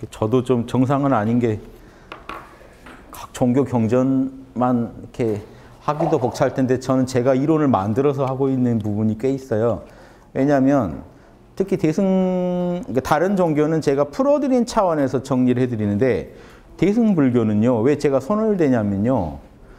저도 좀 정상은 아닌 게 각 종교 경전만 이렇게 하기도 벅찰 텐데 저는 제가 이론을 만들어서 하고 있는 부분이 꽤 있어요. 왜냐하면 특히 그러니까 다른 종교는 제가 풀어드린 차원에서 정리를 해드리는데 대승불교는요. 왜 제가 손을 대냐면요.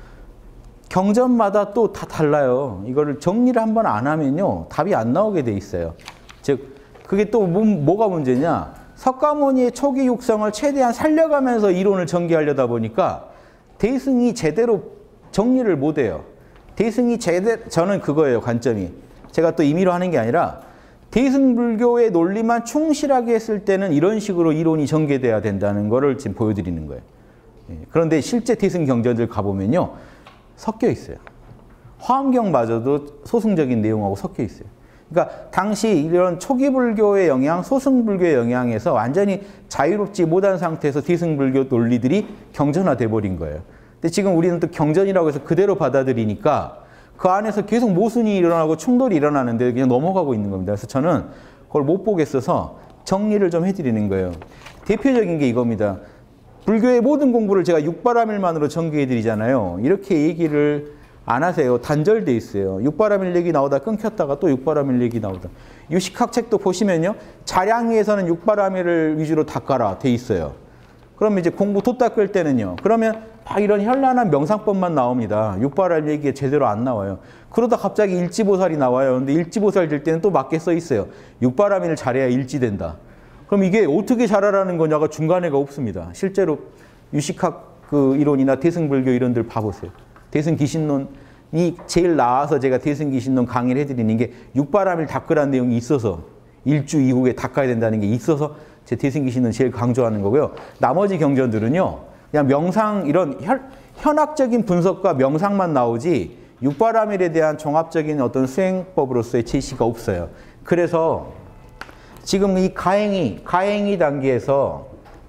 경전마다 또 다 달라요. 이거를 정리를 한번 안 하면요. 답이 안 나오게 돼 있어요. 즉 그게 또 뭐가 문제냐. 석가모니의 초기 육성을 최대한 살려가면서 이론을 전개하려다 보니까 대승이 제대로 정리를 못해요. 대승이 제대로 저는 그거예요. 관점이. 제가 또 임의로 하는 게 아니라 대승불교의 논리만 충실하게 했을 때는 이런 식으로 이론이 전개돼야 된다는 거를 지금 보여드리는 거예요. 그런데 실제 대승 경전들 가보면요. 섞여 있어요. 화엄경마저도 소승적인 내용하고 섞여 있어요. 그러니까 당시 이런 초기 불교의 영향, 소승불교의 영향에서 완전히 자유롭지 못한 상태에서 대승불교 논리들이 경전화돼 버린 거예요. 근데 지금 우리는 또 경전이라고 해서 그대로 받아들이니까 그 안에서 계속 모순이 일어나고 충돌이 일어나는데 그냥 넘어가고 있는 겁니다. 그래서 저는 그걸 못 보겠어서 정리를 좀 해드리는 거예요. 대표적인 게 이겁니다. 불교의 모든 공부를 제가 육바라밀만으로 전개해드리잖아요. 이렇게 얘기를 안 하세요. 단절돼 있어요. 육바라밀 얘기 나오다 끊겼다가 또 육바라밀 얘기 나오다. 유식학 책도 보시면요. 자량위에서는 육바라밀을 위주로 닦아라 돼 있어요. 그러면 이제 공부 돛 닦을 때는요. 그러면 막 이런 현란한 명상법만 나옵니다. 육바라밀 얘기가 제대로 안 나와요. 그러다 갑자기 일지보살이 나와요. 근데 일지보살 될 때는 또 맞게 써 있어요. 육바라밀을 잘해야 일지된다. 그럼 이게 어떻게 잘하라는 거냐가 중간에가 없습니다. 실제로 유식학 그 이론이나 대승불교 이론들 봐보세요. 대승기신론이 제일 나아서 제가 대승기신론 강의를 해드리는 게 육바라밀 닦으라는 내용이 있어서 일주 이후에 닦아야 된다는 게 있어서 제 대승기신론 제일 강조하는 거고요. 나머지 경전들은요. 그냥 명상 이런 현학적인 분석과 명상만 나오지 육바라밀에 대한 종합적인 어떤 수행법으로서의 제시가 없어요. 그래서 지금 이 가행이 단계에서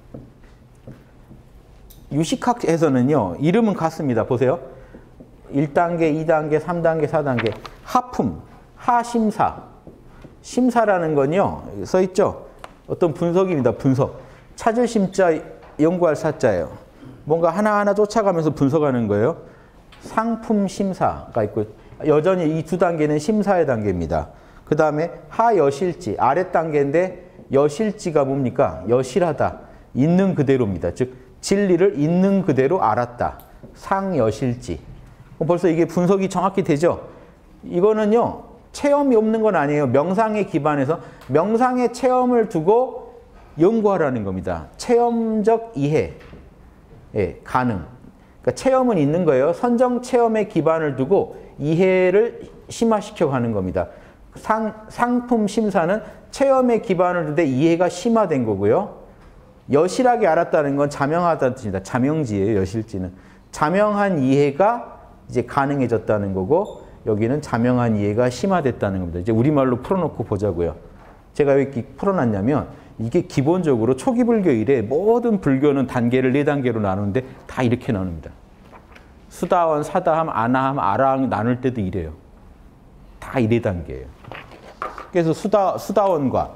유식학에서는요. 이름은 같습니다. 보세요. 1단계, 2단계, 3단계, 4단계. 하품, 하심사. 심사라는 건요. 써있죠. 어떤 분석입니다. 분석. 찾을 심자, 연구할 사자예요. 뭔가 하나하나 쫓아가면서 분석하는 거예요. 상품 심사가 있고 여전히 이 두 단계는 심사의 단계입니다. 그 다음에 하여실지, 아랫 단계인데 여실지가 뭡니까? 여실하다. 있는 그대로입니다. 즉 진리를 있는 그대로 알았다. 상여실지. 벌써 이게 분석이 정확히 되죠? 이거는요. 체험이 없는 건 아니에요. 명상에 기반해서 명상의 체험을 두고 연구하라는 겁니다. 체험적 이해. 예, 가능. 그러니까 체험은 있는 거예요. 선정 체험의 기반을 두고 이해를 심화시켜 가는 겁니다. 상품 심사는 체험의 기반을 두되 이해가 심화된 거고요. 여실하게 알았다는 건 자명하다는 뜻입니다. 자명지예요. 여실지는. 자명한 이해가 이제 가능해졌다는 거고 여기는 자명한 이해가 심화됐다는 겁니다. 이제 우리말로 풀어놓고 보자고요. 제가 왜 이렇게 풀어놨냐면 이게 기본적으로 초기 불교 이래 모든 불교는 단계를 4단계로 나누는데 다 이렇게 나눕니다. 수다원, 사다함, 아나함, 아라함 나눌 때도 이래요. 다 4단계예요. 그래서 수다원과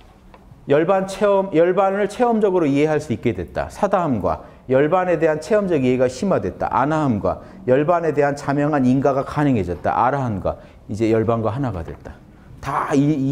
열반을 체험적으로 이해할 수 있게 됐다. 사다함과 열반에 대한 체험적 이해가 심화됐다. 아나함과 열반에 대한 자명한 인가가 가능해졌다. 아라함과 이제 열반과 하나가 됐다. 다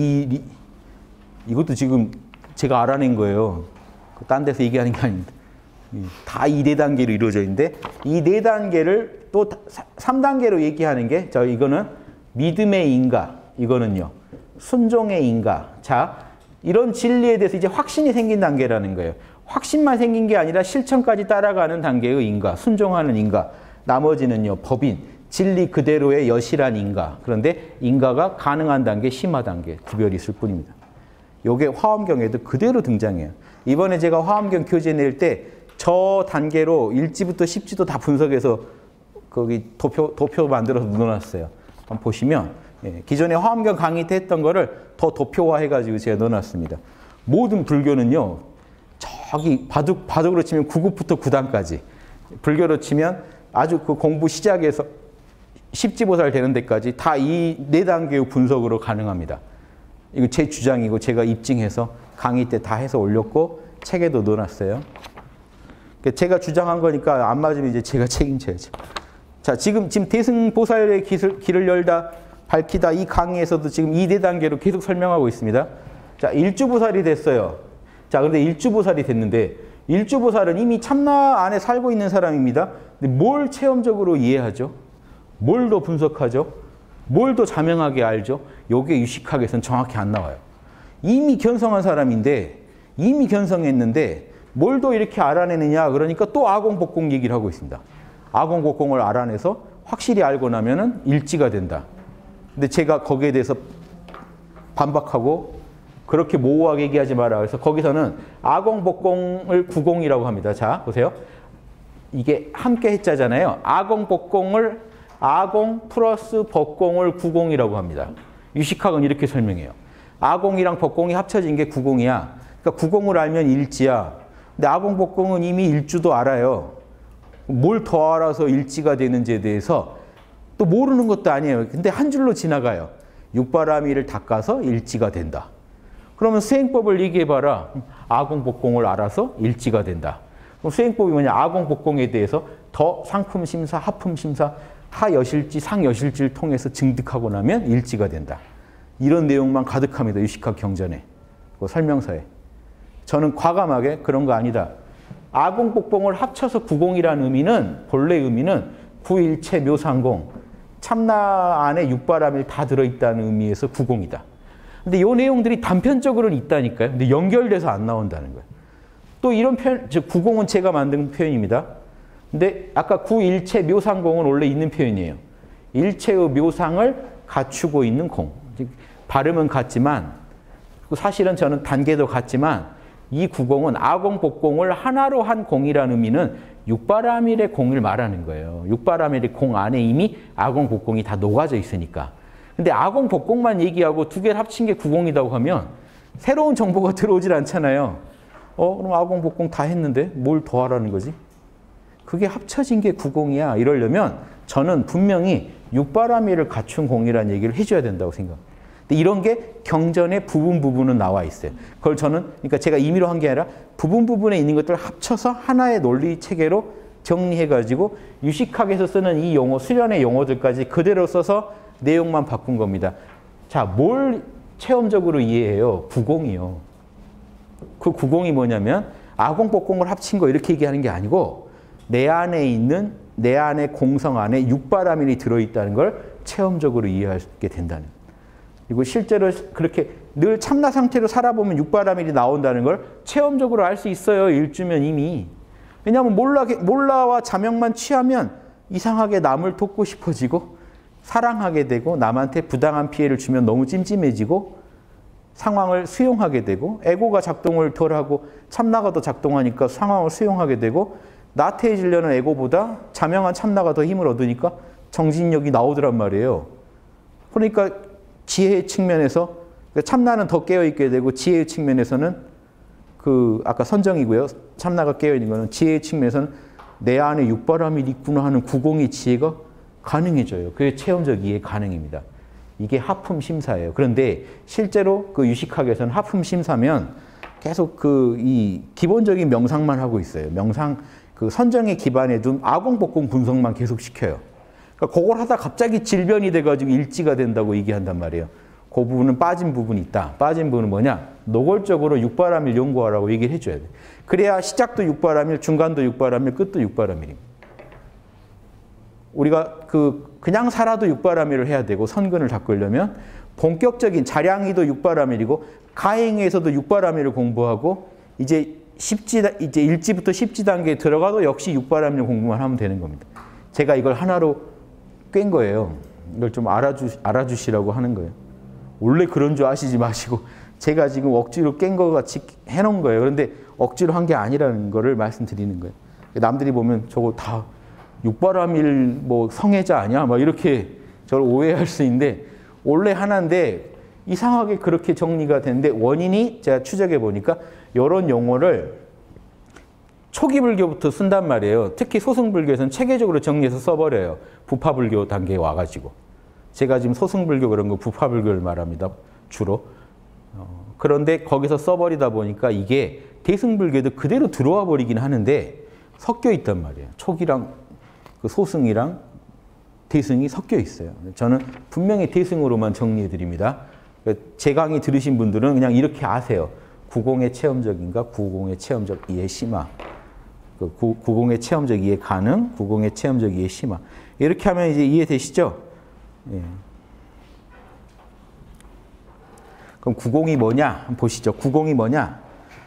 이것도 지금 제가 알아낸 거예요. 딴 데서 얘기하는 게 아닙니다. 다 이 4단계로 이루어져 있는데 이 4단계를 또 3단계로 얘기하는 게 이거는 믿음의 인가. 이거는요. 순종의 인가. 자, 이런 진리에 대해서 이제 확신이 생긴 단계라는 거예요. 확신만 생긴 게 아니라 실천까지 따라가는 단계의 인가, 순종하는 인가. 나머지는요, 법인, 진리 그대로의 여실한 인가. 그런데 인가가 가능한 단계, 심화 단계 구별이 있을 뿐입니다. 요게 화엄경에도 그대로 등장해요. 이번에 제가 화엄경 교재 낼 때 저 단계로 1지부터 10지도 다 분석해서 거기 도표 만들어서 넣어놨어요. 한번 보시면 기존에 화엄경 강의 때 했던 거를 더 도표화해가지고 제가 넣어놨습니다. 모든 불교는요. 저기 바둑으로 치면 9급부터 9단까지 불교로 치면 아주 그 공부 시작에서 십지보살 되는 데까지 다 이 4단계의 분석으로 가능합니다. 이거 제 주장이고 제가 입증해서 강의 때 다 해서 올렸고 책에도 넣어놨어요. 제가 주장한 거니까 안 맞으면 이제 제가 책임져야죠. 자, 지금 대승보살의 길을 열다, 밝히다 이 강의에서도 지금 2대 단계로 계속 설명하고 있습니다. 자, 일주보살이 됐어요. 자, 그런데 일주보살이 됐는데 일주보살은 이미 참나 안에 살고 있는 사람입니다. 근데 뭘 체험적으로 이해하죠? 뭘 더 분석하죠? 뭘 더 자명하게 알죠? 요게 유식학에서는 정확히 안 나와요. 이미 견성한 사람인데, 이미 견성했는데 뭘 더 이렇게 알아내느냐? 그러니까 또 아공복공 얘기를 하고 있습니다. 아공복공을 알아내서 확실히 알고 나면은 일지가 된다. 근데 제가 거기에 대해서 반박하고 그렇게 모호하게 얘기하지 마라. 그래서 거기서는 아공복공을 구공이라고 합니다. 자, 보세요. 이게 함께 해자잖아요. 아공복공을 아공 플러스 법공을 구공이라고 합니다. 유식학은 이렇게 설명해요. 아공이랑 법공이 합쳐진 게 구공이야. 그러니까 구공을 알면 일지야. 근데 아공법공은 이미 일주도 알아요. 뭘 더 알아서 일지가 되는지에 대해서 또 모르는 것도 아니에요. 근데 한 줄로 지나가요. 육바라밀을 닦아서 일지가 된다. 그러면 수행법을 얘기해봐라. 아공법공을 알아서 일지가 된다. 그럼 수행법이 뭐냐? 아공법공에 대해서 더 상품심사, 하품심사, 하여실지, 상여실지를 통해서 증득하고 나면 일지가 된다. 이런 내용만 가득합니다. 유식학 경전에. 그 설명서에. 저는 과감하게 그런 거 아니다. 아공복공을 합쳐서 구공이라는 의미는, 본래 의미는 구일체 묘상공, 참나 안에 육바라밀 다 들어있다는 의미에서 구공이다. 근데 이 내용들이 단편적으로는 있다니까요. 근데 연결돼서 안 나온다는 거예요. 또 이런 표현, 즉 구공은 제가 만든 표현입니다. 근데 아까 구일체 묘상공은 원래 있는 표현이에요. 일체의 묘상을 갖추고 있는 공. 발음은 같지만 사실은 저는 단계도 같지만 이 구공은 아공복공을 하나로 한 공이라는 의미는 육바라밀의 공을 말하는 거예요. 육바라밀의 공 안에 이미 아공복공이 다 녹아져 있으니까. 근데 아공복공만 얘기하고 두 개를 합친 게 구공이라고 하면 새로운 정보가 들어오질 않잖아요. 그럼 아공복공 다 했는데 뭘 더 하라는 거지? 그게 합쳐진 게 구공이야. 이러려면 저는 분명히 육바라밀을 갖춘 공이라는 얘기를 해줘야 된다고 생각합니다. 근데 이런 게 경전의 부분은 나와 있어요. 그걸 저는, 그러니까 제가 임의로 한 게 아니라 부분에 있는 것들을 합쳐서 하나의 논리 체계로 정리해가지고 유식학에서 쓰는 이 용어, 수련의 용어들까지 그대로 써서 내용만 바꾼 겁니다. 자, 뭘 체험적으로 이해해요? 구공이요. 그 구공이 뭐냐면 아공복공을 합친 거 이렇게 얘기하는 게 아니고 내 안에 있는, 내 안에 공성 안에 육바라밀이 들어있다는 걸 체험적으로 이해하게 된다는 거예요. 그리고 실제로 그렇게 늘 참나 상태로 살아보면 육바라밀이 나온다는 걸 체험적으로 알 수 있어요. 일주면 이미. 왜냐하면 몰라와 자명만 취하면 이상하게 남을 돕고 싶어지고 사랑하게 되고 남한테 부당한 피해를 주면 너무 찜찜해지고 상황을 수용하게 되고 에고가 작동을 덜하고 참나가 더 작동하니까 상황을 수용하게 되고 나태해지려는 에고보다 자명한 참나가 더 힘을 얻으니까 정진력이 나오더란 말이에요. 그러니까 지혜의 측면에서 참나는 더 깨어있게 되고 지혜의 측면에서는 아까 선정이고요. 참나가 깨어있는 거는 지혜의 측면에서는 내 안에 육바라밀이 있구나 하는 구공의 지혜가 가능해져요. 그게 체험적 이해 가능입니다. 이게 하품심사예요. 그런데 실제로 그 유식학에서는 하품심사면 계속 이 기본적인 명상만 하고 있어요. 명상, 그 선정에 기반해 둔 아공복공 분석만 계속 시켜요. 그러니까 그걸 하다 갑자기 질변이 돼가지고 일지가 된다고 얘기한단 말이에요. 그 부분은 빠진 부분이 있다. 빠진 부분은 뭐냐? 노골적으로 육바라밀 연구하라고 얘기를 해줘야 돼. 그래야 시작도 육바라밀, 중간도 육바라밀, 끝도 육바라밀입니다. 우리가 그냥 살아도 육바라밀을 해야 되고 선근을 닦으려면 본격적인 자량이도 육바라밀이고 가행에서도 육바라밀을 공부하고 이제 1지부터 10지 단계에 들어가도 역시 육바라밀 공부만 하면 되는 겁니다. 제가 이걸 하나로 깬 거예요. 이걸 좀 알아주시라고 하는 거예요. 원래 그런 줄 아시지 마시고 제가 지금 억지로 깬 거 같이 해놓은 거예요. 그런데 억지로 한 게 아니라는 거를 말씀드리는 거예요. 남들이 보면 저거 다 육바라밀 뭐 성애자 아니야? 막 이렇게 저를 오해할 수 있는데 원래 하나인데 이상하게 그렇게 정리가 되는데 원인이 제가 추적해 보니까 이런 용어를 초기 불교부터 쓴단 말이에요. 특히 소승불교에서는 체계적으로 정리해서 써버려요. 부파불교 단계에 와가지고. 제가 지금 소승불교 그런 거 부파불교를 말합니다. 주로. 그런데 거기서 써버리다 보니까 이게 대승불교도 그대로 들어와 버리긴 하는데 섞여 있단 말이에요. 촉이랑 그 소승이랑 대승이 섞여 있어요. 저는 분명히 대승으로만 정리해 드립니다. 제 강의 들으신 분들은 그냥 이렇게 아세요. 구공의 체험적인가, 구공의 체험적 이해 심화. 구공의 체험적 이해 가능, 구공의 체험적 이해 심화. 이렇게 하면 이제 이해되시죠? 예. 그럼 구공이 뭐냐? 한번 보시죠. 구공이 뭐냐?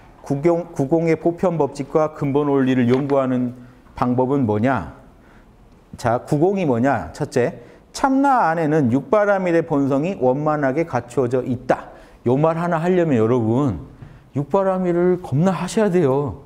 구공의 보편 법칙과 근본 원리를 연구하는 방법은 뭐냐? 자, 구공이 뭐냐? 첫째, 참나 안에는 육바라밀의 본성이 원만하게 갖추어져 있다. 요 말 하나 하려면 여러분 육바라밀을 겁나 하셔야 돼요.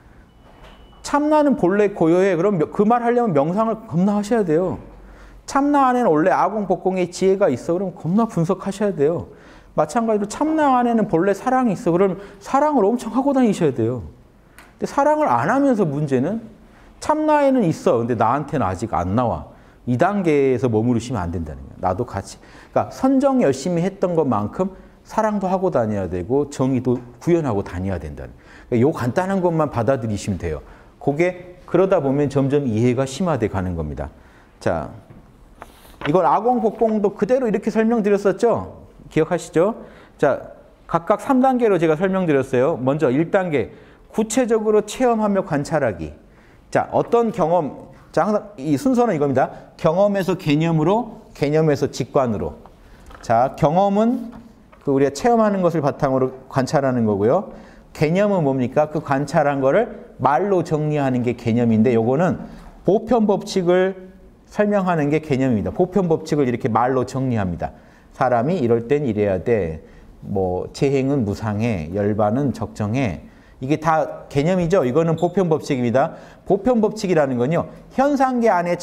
참나는 본래 고요해. 그럼 그 말 하려면 명상을 겁나 하셔야 돼요. 참나 안에는 원래 아공, 법공의 지혜가 있어. 그럼 겁나 분석하셔야 돼요. 마찬가지로 참나 안에는 본래 사랑이 있어. 그럼 사랑을 엄청 하고 다니셔야 돼요. 근데 사랑을 안 하면서 문제는 참나에는 있어. 근데 나한테는 아직 안 나와. 이 단계에서 머무르시면 안 된다는 거예요. 나도 같이. 그러니까 선정 열심히 했던 것만큼 사랑도 하고 다녀야 되고 정의도 구현하고 다녀야 된다는 거예요. 그러니까 요 간단한 것만 받아들이시면 돼요. 그게 그러다 보면 점점 이해가 심화돼 가는 겁니다. 자, 이건 아공, 법공도 그대로 이렇게 설명드렸었죠? 기억하시죠? 자, 각각 3단계로 제가 설명드렸어요. 먼저 1단계, 구체적으로 체험하며 관찰하기. 자, 어떤 경험, 자, 항상 이 순서는 이겁니다. 경험에서 개념으로, 개념에서 직관으로. 자, 경험은 그 우리가 체험하는 것을 바탕으로 관찰하는 거고요. 개념은 뭡니까? 그 관찰한 거를 말로 정리하는 게 개념인데 요거는 보편 법칙을 설명하는 게 개념입니다. 보편 법칙을 이렇게 말로 정리합니다. 사람이 이럴 땐 이래야 돼. 뭐 재행은 무상해. 열반은 적정해. 이게 다 개념이죠. 이거는 보편 법칙입니다. 보편 법칙이라는 건요. 현상계 안에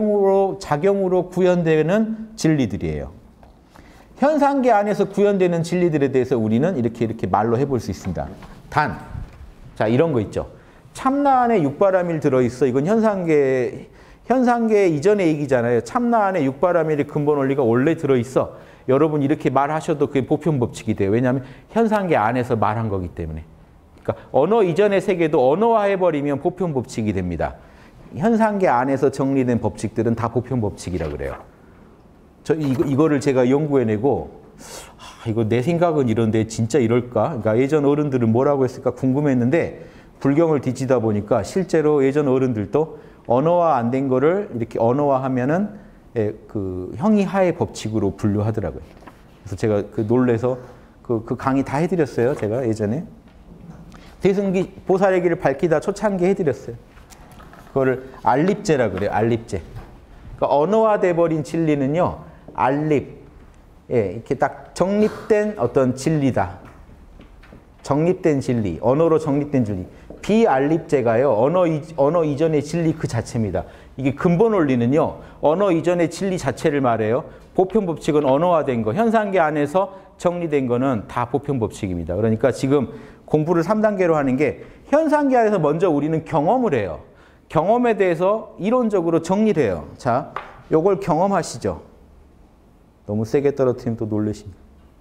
작용으로 구현되는 진리들이에요. 현상계 안에서 구현되는 진리들에 대해서 우리는 이렇게 말로 해볼 수 있습니다. 단, 자, 이런 거 있죠. 참나 안에 육바라밀 들어있어. 이건 현상계 이전의 얘기잖아요. 참나 안에 육바라밀의 근본 원리가 원래 들어있어. 여러분 이렇게 말하셔도 그게 보편 법칙이 돼요. 왜냐하면 현상계 안에서 말한 거기 때문에. 그러니까 언어 이전의 세계도 언어화해버리면 보편 법칙이 됩니다. 현상계 안에서 정리된 법칙들은 다 보편 법칙이라고 그래요. 이거를 제가 연구해내고 이거 내 생각은 이런데 진짜 이럴까? 그러니까 예전 어른들은 뭐라고 했을까 궁금했는데 불경을 뒤지다 보니까 실제로 예전 어른들도 언어화 안 된 거를 이렇게 언어화하면은 그 형이하의 법칙으로 분류하더라고요. 그래서 제가 그 놀래서 그 강의 다 해드렸어요. 제가 예전에 대승기 보살의 길을 밝히다 초창기 해드렸어요. 그거를 알립제라 그래요. 알립제. 그러니까 언어화돼 버린 진리는요. 알립. 예, 이렇게 딱 정립된 어떤 진리다. 정립된 진리, 언어로 정립된 진리. 비알립제가요. 언어 이전의 진리 그 자체입니다. 이게 근본 원리는요. 언어 이전의 진리 자체를 말해요. 보편 법칙은 언어화된 거, 현상계 안에서 정리된 거는 다 보편 법칙입니다. 그러니까 지금 공부를 3단계로 하는 게 현상계 안에서 먼저 우리는 경험을 해요. 경험에 대해서 이론적으로 정리를 해요. 자, 요걸 경험하시죠. 너무 세게 떨어뜨리면 또 놀라십니다.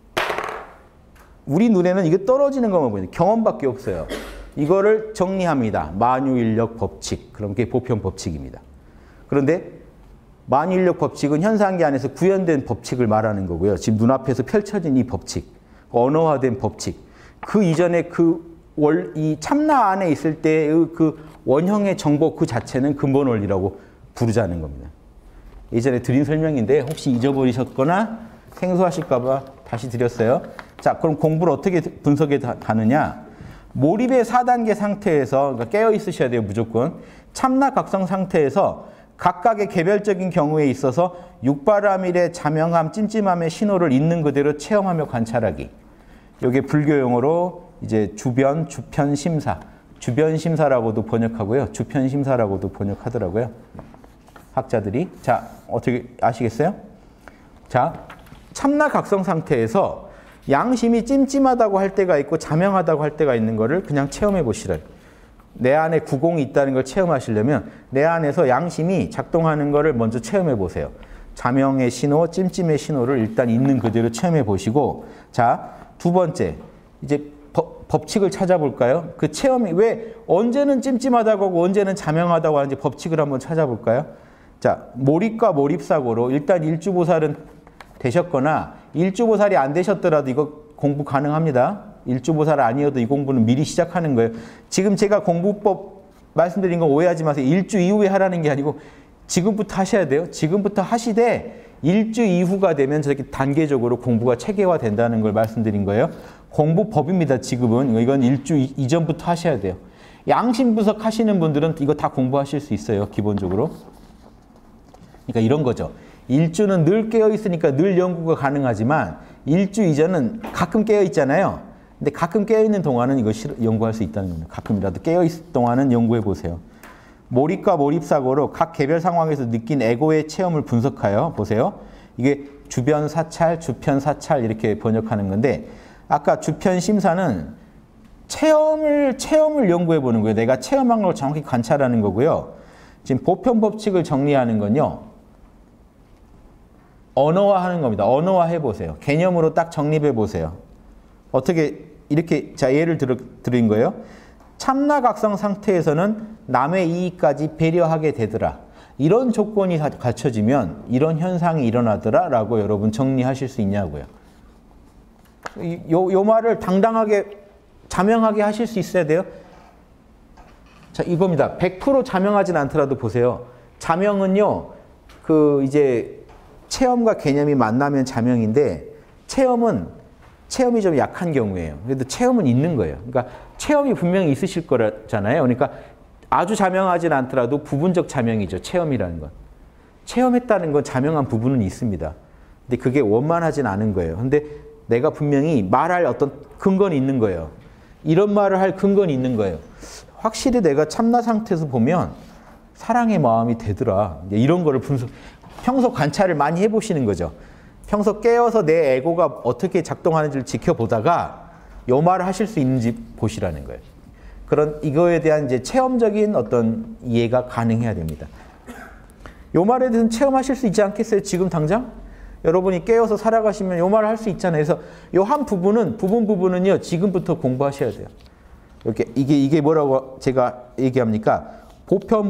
우리 눈에는 이게 떨어지는 것만 보이는데 경험밖에 없어요. 이거를 정리합니다. 만유인력 법칙. 그럼 그게 보편 법칙입니다. 그런데 만유인력 법칙은 현상계 안에서 구현된 법칙을 말하는 거고요. 지금 눈앞에서 펼쳐진 이 법칙, 언어화된 법칙. 그 이전에 이 참나 안에 있을 때의 그 원형의 정보 그 자체는 근본 원리라고 부르자는 겁니다. 예전에 드린 설명인데 혹시 잊어버리셨거나 생소하실까 봐 다시 드렸어요. 자, 그럼 공부를 어떻게 분석해 가느냐? 몰입의 4단계 상태에서, 그러니까 깨어 있으셔야 돼요, 무조건. 참나 각성 상태에서 각각의 개별적인 경우에 있어서 육바라밀의 자명함, 찜찜함의 신호를 있는 그대로 체험하며 관찰하기. 이게 불교 용어로 이제 주편 심사. 주변 심사라고도 번역하고요. 주편 심사라고도 번역하더라고요. 학자들이. 자, 어떻게 아시겠어요? 자, 참나 각성 상태에서 양심이 찜찜하다고 할 때가 있고 자명하다고 할 때가 있는 거를 그냥 체험해 보시래요. 내 안에 구공이 있다는 걸 체험하시려면 내 안에서 양심이 작동하는 거를 먼저 체험해 보세요. 자명의 신호, 찜찜의 신호를 일단 있는 그대로 체험해 보시고, 자, 두 번째, 이제 법칙을 찾아볼까요? 그 체험이 왜 언제는 찜찜하다고 하고 언제는 자명하다고 하는지 법칙을 한번 찾아볼까요? 자, 몰입과 몰입사고로 일단 일주보살은 되셨거나 일주보살이 안 되셨더라도 이거 공부 가능합니다. 일주보살 아니어도 이 공부는 미리 시작하는 거예요. 지금 제가 공부법 말씀드린 거 오해하지 마세요. 일주 이후에 하라는 게 아니고 지금부터 하셔야 돼요. 지금부터 하시되 일주 이후가 되면 저렇게 단계적으로 공부가 체계화된다는 걸 말씀드린 거예요. 공부법입니다. 지금은. 이건 일주 이전부터 하셔야 돼요. 양심분석 하시는 분들은 이거 다 공부하실 수 있어요. 기본적으로. 그러니까 이런 거죠. 일주는 늘 깨어있으니까 늘 연구가 가능하지만 일주 이전은 가끔 깨어있잖아요. 근데 가끔 깨어있는 동안은 이거 연구할 수 있다는 겁니다. 가끔이라도 깨어있을 동안은 연구해 보세요. 몰입과 몰입사고로 각 개별 상황에서 느낀 에고의 체험을 분석하여 보세요. 이게 주변 사찰, 주편 사찰 이렇게 번역하는 건데 아까 주편 심사는 체험을 연구해 보는 거예요. 내가 체험한 걸 정확히 관찰하는 거고요. 지금 보편 법칙을 정리하는 건요. 언어화하는 겁니다. 언어화해 보세요. 개념으로 딱 정립해 보세요. 어떻게 이렇게 자 예를 드린 거예요. 참나각성 상태에서는 남의 이익까지 배려하게 되더라. 이런 조건이 갖춰지면 이런 현상이 일어나더라 라고 여러분 정리하실 수 있냐고요. 요 말을 당당하게 자명하게 하실 수 있어야 돼요. 자 이겁니다. 100% 자명하진 않더라도 보세요. 자명은요. 그 이제 체험과 개념이 만나면 자명인데 체험이 좀 약한 경우예요. 그래도 체험은 있는 거예요. 그러니까 체험이 분명히 있으실 거잖아요. 그러니까 아주 자명하진 않더라도 부분적 자명이죠. 체험이라는 건. 체험했다는 건 자명한 부분은 있습니다. 근데 그게 원만하진 않은 거예요. 근데 내가 분명히 말할 어떤 근거는 있는 거예요. 이런 말을 할 근거는 있는 거예요. 확실히 내가 참나 상태에서 보면 사랑의 마음이 되더라. 이런 거를 평소 관찰을 많이 해보시는 거죠. 평소 깨어서 내 에고가 어떻게 작동하는지를 지켜보다가 요 말을 하실 수 있는지 보시라는 거예요. 그런 이거에 대한 이제 체험적인 어떤 이해가 가능해야 됩니다. 요 말에 대해서는 체험하실 수 있지 않겠어요? 지금 당장? 여러분이 깨어서 살아가시면 요 말을 할 수 있잖아요. 그래서 요 한 부분은요, 지금부터 공부하셔야 돼요. 이렇게 이게 뭐라고 제가 얘기합니까? 보편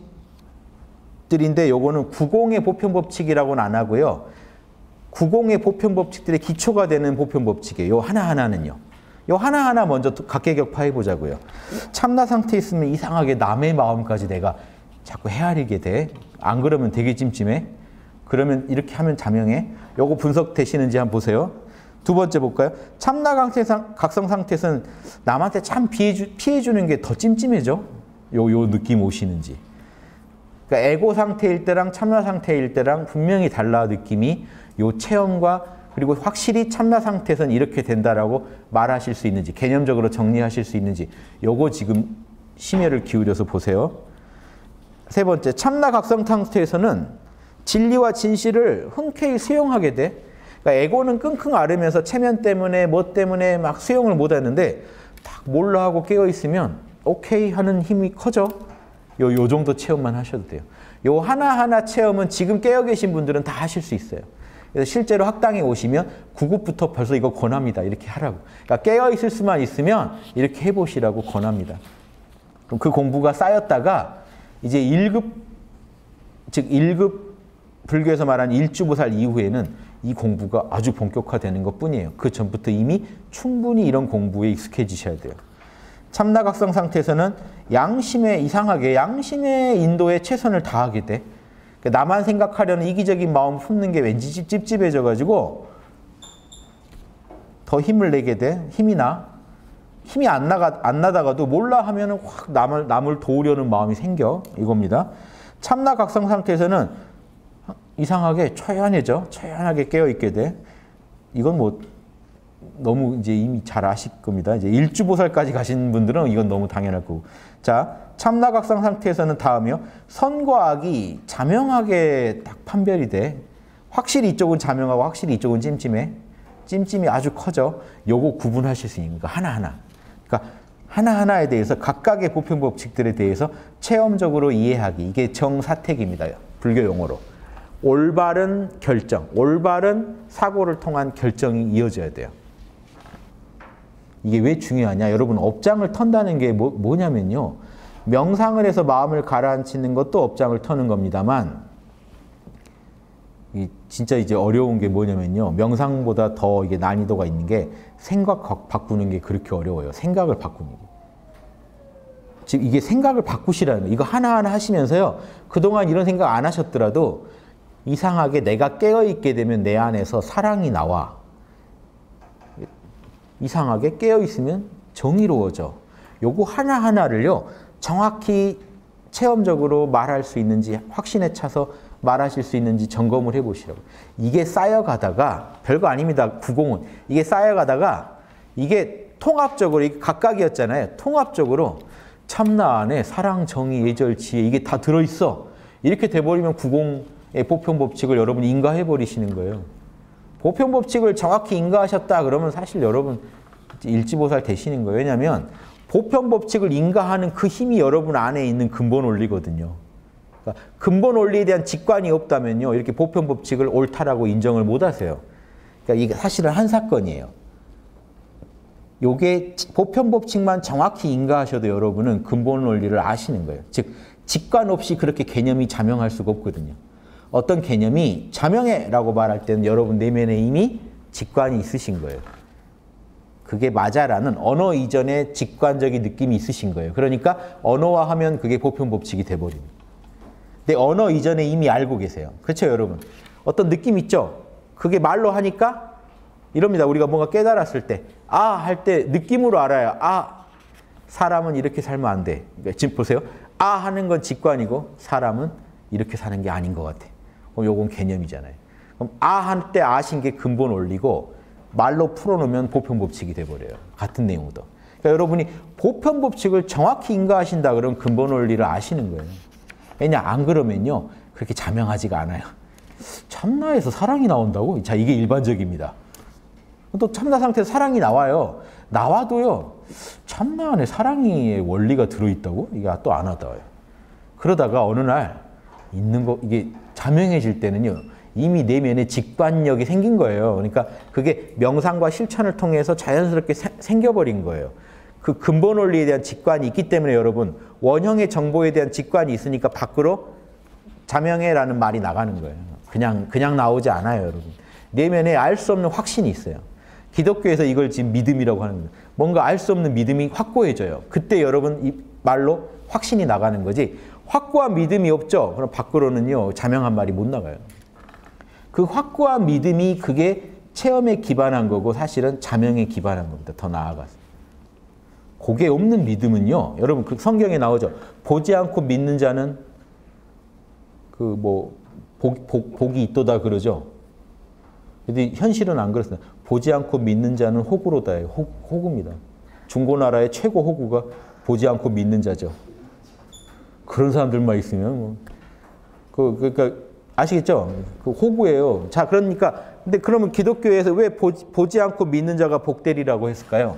법칙들인데 요거는 구공의 보편 법칙이라고는 안 하고요. 구공의 보편 법칙들의 기초가 되는 보편 법칙이에요. 요 하나하나는요. 요 하나하나 먼저 각계격파해 보자고요. 참나 상태에 있으면 이상하게 남의 마음까지 내가 자꾸 헤아리게 돼. 안 그러면 되게 찜찜해. 그러면 이렇게 하면 자명해. 요거 분석되시는지 한번 보세요. 두 번째 볼까요? 참나 각성 상태에서는 남한테 참 피해주는 게 더 찜찜해져. 요 느낌 오시는지. 그러니까 에고 상태일 때랑 참나 상태일 때랑 분명히 달라 느낌이 요 체험과 그리고 확실히 참나 상태에서는 이렇게 된다라고 말하실 수 있는지 개념적으로 정리하실 수 있는지 요거 지금 심혈을 기울여서 보세요. 세 번째, 참나 각성 상태에서는 진리와 진실을 흔쾌히 수용하게 돼. 그러니까 에고는 끙끙 앓으면서 체면 때문에 뭐 때문에 막 수용을 못 하는데 딱 몰라 하고 깨어 있으면 오케이 하는 힘이 커져. 요 정도 체험만 하셔도 돼요. 요 하나하나 체험은 지금 깨어 계신 분들은 다 하실 수 있어요. 그래서 실제로 학당에 오시면 9급부터 벌써 이거 권합니다. 이렇게 하라고. 그러니까 깨어 있을 수만 있으면 이렇게 해보시라고 권합니다. 그럼 그 공부가 쌓였다가 이제 1급, 즉 1급 불교에서 말하는 일주보살 이후에는 이 공부가 아주 본격화되는 것뿐이에요. 그 전부터 이미 충분히 이런 공부에 익숙해지셔야 돼요. 참나각성 상태에서는 이상하게 양심의 인도에 최선을 다하게 돼. 나만 생각하려는 이기적인 마음 품는 게 왠지 찝찝해져가지고 더 힘을 내게 돼. 힘이 안 나다가도 몰라 하면은 확 남을 도우려는 마음이 생겨. 이겁니다. 참나각성 상태에서는 이상하게 초연해져. 초연하게 깨어있게 돼. 이건 뭐 너무 이제 이미 잘 아실 겁니다. 이제 일주보살까지 가신 분들은 이건 너무 당연할 거고. 자, 참나각성 상태에서는 다음이요. 선과 악이 자명하게 딱 판별이 돼. 확실히 이쪽은 자명하고 확실히 이쪽은 찜찜해. 찜찜이 아주 커져. 요거 구분하실 수 있는 거 하나하나. 그러니까 하나하나에 대해서 각각의 보편 법칙들에 대해서 체험적으로 이해하기. 이게 정사택입니다. 불교 용어로. 올바른 결정, 올바른 사고를 통한 결정이 이어져야 돼요. 이게 왜 중요하냐? 여러분 업장을 턴다는 게 뭐냐면요. 명상을 해서 마음을 가라앉히는 것도 업장을 터는 겁니다만 진짜 이제 어려운 게 뭐냐면요. 명상보다 더 이게 난이도가 있는 게 생각 바꾸는 게 그렇게 어려워요. 생각을 바꾸는 게. 지금 이게 생각을 바꾸시라는 거예요. 이거 하나하나 하시면서요. 그동안 이런 생각 안 하셨더라도 이상하게 내가 깨어있게 되면 내 안에서 사랑이 나와. 이상하게 깨어있으면 정의로워져. 요거 하나하나를요. 정확히 체험적으로 말할 수 있는지 확신에 차서 말하실 수 있는지 점검을 해보시라고. 이게 쌓여가다가 별거 아닙니다. 구공은. 이게 쌓여가다가 이게 통합적으로 이게 각각이었잖아요. 통합적으로 참나 안에 사랑, 정의, 예절, 지혜 이게 다 들어있어. 이렇게 돼버리면 구공의 보편법칙을 여러분이 인가해버리시는 거예요. 보편법칙을 정확히 인가하셨다 그러면 사실 여러분 일지보살 되시는 거예요. 왜냐하면 보편법칙을 인가하는 그 힘이 여러분 안에 있는 근본 원리거든요. 그러니까 근본 원리에 대한 직관이 없다면요. 이렇게 보편법칙을 옳다라고 인정을 못 하세요. 그러니까 이게 사실은 한 사건이에요. 요게 보편법칙만 정확히 인가하셔도 여러분은 근본 원리를 아시는 거예요. 즉 직관 없이 그렇게 개념이 자명할 수가 없거든요. 어떤 개념이 자명해라고 말할 때는 여러분 내면에 이미 직관이 있으신 거예요. 그게 맞아라는 언어 이전의 직관적인 느낌이 있으신 거예요. 그러니까 언어화하면 그게 보편법칙이 돼버립니다. 근데 언어 이전에 이미 알고 계세요. 그렇죠, 여러분? 어떤 느낌 있죠? 그게 말로 하니까 이럽니다. 우리가 뭔가 깨달았을 때 아 할 때 느낌으로 알아요. 아 사람은 이렇게 살면 안 돼. 그러니까 지금 보세요. 아 하는 건 직관이고 사람은 이렇게 사는 게 아닌 것 같아. 그럼 요건 개념이잖아요. 그럼 아 할 때 아신 게 근본 원리고 말로 풀어놓으면 보편법칙이 돼버려요. 같은 내용도. 그러니까 여러분이 보편법칙을 정확히 인가하신다 그러면 근본 원리를 아시는 거예요. 왜냐 안 그러면요. 그렇게 자명하지가 않아요. 참나에서 사랑이 나온다고? 자 이게 일반적입니다. 또 참나 상태에서 사랑이 나와요. 나와도요. 참나 안에 사랑의 원리가 들어있다고? 이게 또 안 와닿아요. 그러다가 어느 날 있는 거 이게 자명해질 때는요. 이미 내면에 직관력이 생긴 거예요. 그러니까 그게 명상과 실천을 통해서 자연스럽게 생겨버린 거예요. 그 근본 원리에 대한 직관이 있기 때문에 여러분 원형의 정보에 대한 직관이 있으니까 밖으로 자명해라는 말이 나가는 거예요. 그냥 나오지 않아요, 여러분. 내면에 알 수 없는 확신이 있어요. 기독교에서 이걸 지금 믿음이라고 하는 거예요. 뭔가 알 수 없는 믿음이 확고해져요. 그때 여러분 이 말로 확신이 나가는 거지. 확고한 믿음이 없죠? 그럼 밖으로는요, 자명한 말이 못 나가요. 그 확고한 믿음이 그게 체험에 기반한 거고 사실은 자명에 기반한 겁니다. 더 나아가서. 그게 없는 믿음은요. 여러분 그 성경에 나오죠. 보지 않고 믿는 자는 그 뭐 복이 있도다 그러죠. 근데 현실은 안 그렇습니다. 보지 않고 믿는 자는 호구로다예요. 호구입니다. 중고나라의 최고 호구가 보지 않고 믿는 자죠. 그런 사람들만 있으면 뭐 그러니까 아시겠죠? 그 호구예요. 자, 그러니까 근데 그러면 기독교에서 왜 보지 않고 믿는 자가 복되리라고 했을까요?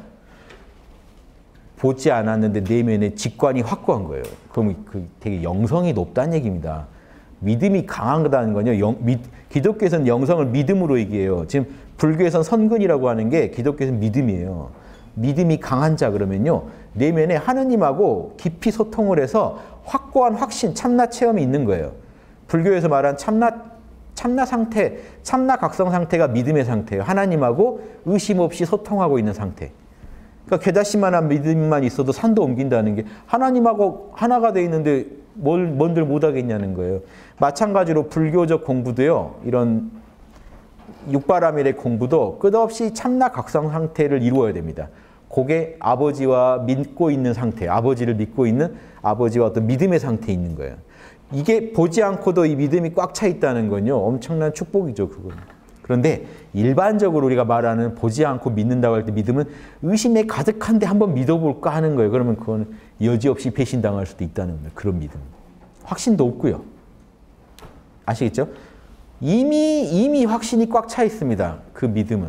보지 않았는데 내면에 직관이 확고한 거예요. 그러면 그 되게 영성이 높다는 얘기입니다. 믿음이 강하다는 건요. 기독교에서는 영성을 믿음으로 얘기해요. 지금 불교에서는 선근이라고 하는 게 기독교에서는 믿음이에요. 믿음이 강한 자 그러면요. 내면에 하느님하고 깊이 소통을 해서 확고한 확신, 참나 체험이 있는 거예요. 불교에서 말한 참나 상태, 참나 각성 상태가 믿음의 상태예요. 하나님하고 의심 없이 소통하고 있는 상태. 그러니까 깨닫기만한 믿음만 있어도 산도 옮긴다는 게 하나님하고 하나가 돼 있는데 뭔들 못하겠냐는 거예요. 마찬가지로 불교적 공부도요. 이런 육바라밀의 공부도 끝없이 참나 각성 상태를 이루어야 됩니다. 그게 아버지와 믿고 있는 상태, 아버지를 믿고 있는 아버지와 어떤 믿음의 상태에 있는 거예요. 이게 보지 않고도 이 믿음이 꽉 차 있다는 건요. 엄청난 축복이죠, 그건. 그런데 일반적으로 우리가 말하는 보지 않고 믿는다고 할 때 믿음은 의심에 가득한데 한번 믿어볼까 하는 거예요. 그러면 그건 여지없이 배신당할 수도 있다는 거예요. 그런 믿음. 확신도 없고요. 아시겠죠? 이미 확신이 꽉 차 있습니다. 그 믿음은.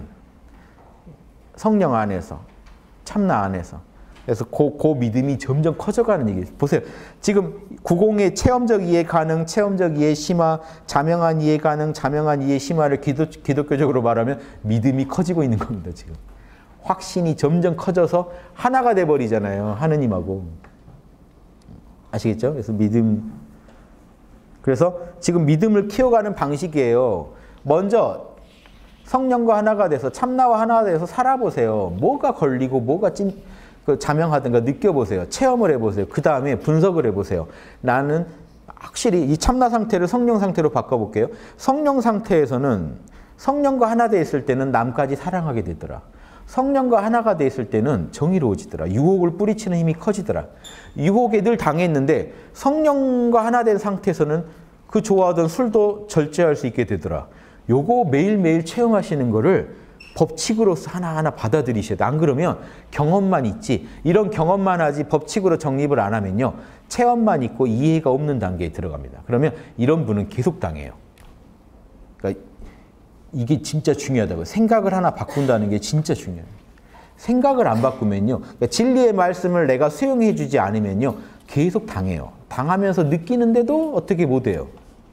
성령 안에서, 참나 안에서. 그래서 그 믿음이 점점 커져가는 얘기예요. 보세요. 지금 구공의 체험적 이해 가능, 체험적 이해 심화, 자명한 이해 가능, 자명한 이해 심화를 기독교적으로 말하면 믿음이 커지고 있는 겁니다. 지금. 확신이 점점 커져서 하나가 돼버리잖아요. 하느님하고. 아시겠죠? 그래서 믿음. 그래서 지금 믿음을 키워가는 방식이에요. 먼저 성령과 하나가 돼서 참나와 하나가 돼서 살아보세요. 뭐가 걸리고 뭐가 자명하든가 느껴보세요. 체험을 해보세요. 그 다음에 분석을 해보세요. 나는 확실히 이 참나 상태를 성령 상태로 바꿔볼게요. 성령 상태에서는 성령과 하나 돼 있을 때는 남까지 사랑하게 되더라. 성령과 하나가 돼 있을 때는 정의로워지더라. 유혹을 뿌리치는 힘이 커지더라. 유혹에 늘 당했는데 성령과 하나 된 상태에서는 그 좋아하던 술도 절제할 수 있게 되더라. 요거 매일매일 체험하시는 거를 법칙으로서 하나하나 받아들이셔야 돼. 안 그러면 경험만 있지. 이런 경험만 하지 법칙으로 정립을 안 하면요. 체험만 있고 이해가 없는 단계에 들어갑니다. 그러면 이런 분은 계속 당해요. 그러니까 이게 진짜 중요하다고요. 생각을 하나 바꾼다는 게 진짜 중요해요. 생각을 안 바꾸면요. 그러니까 진리의 말씀을 내가 수용해 주지 않으면요. 계속 당해요. 당하면서 느끼는데도 어떻게 못해요.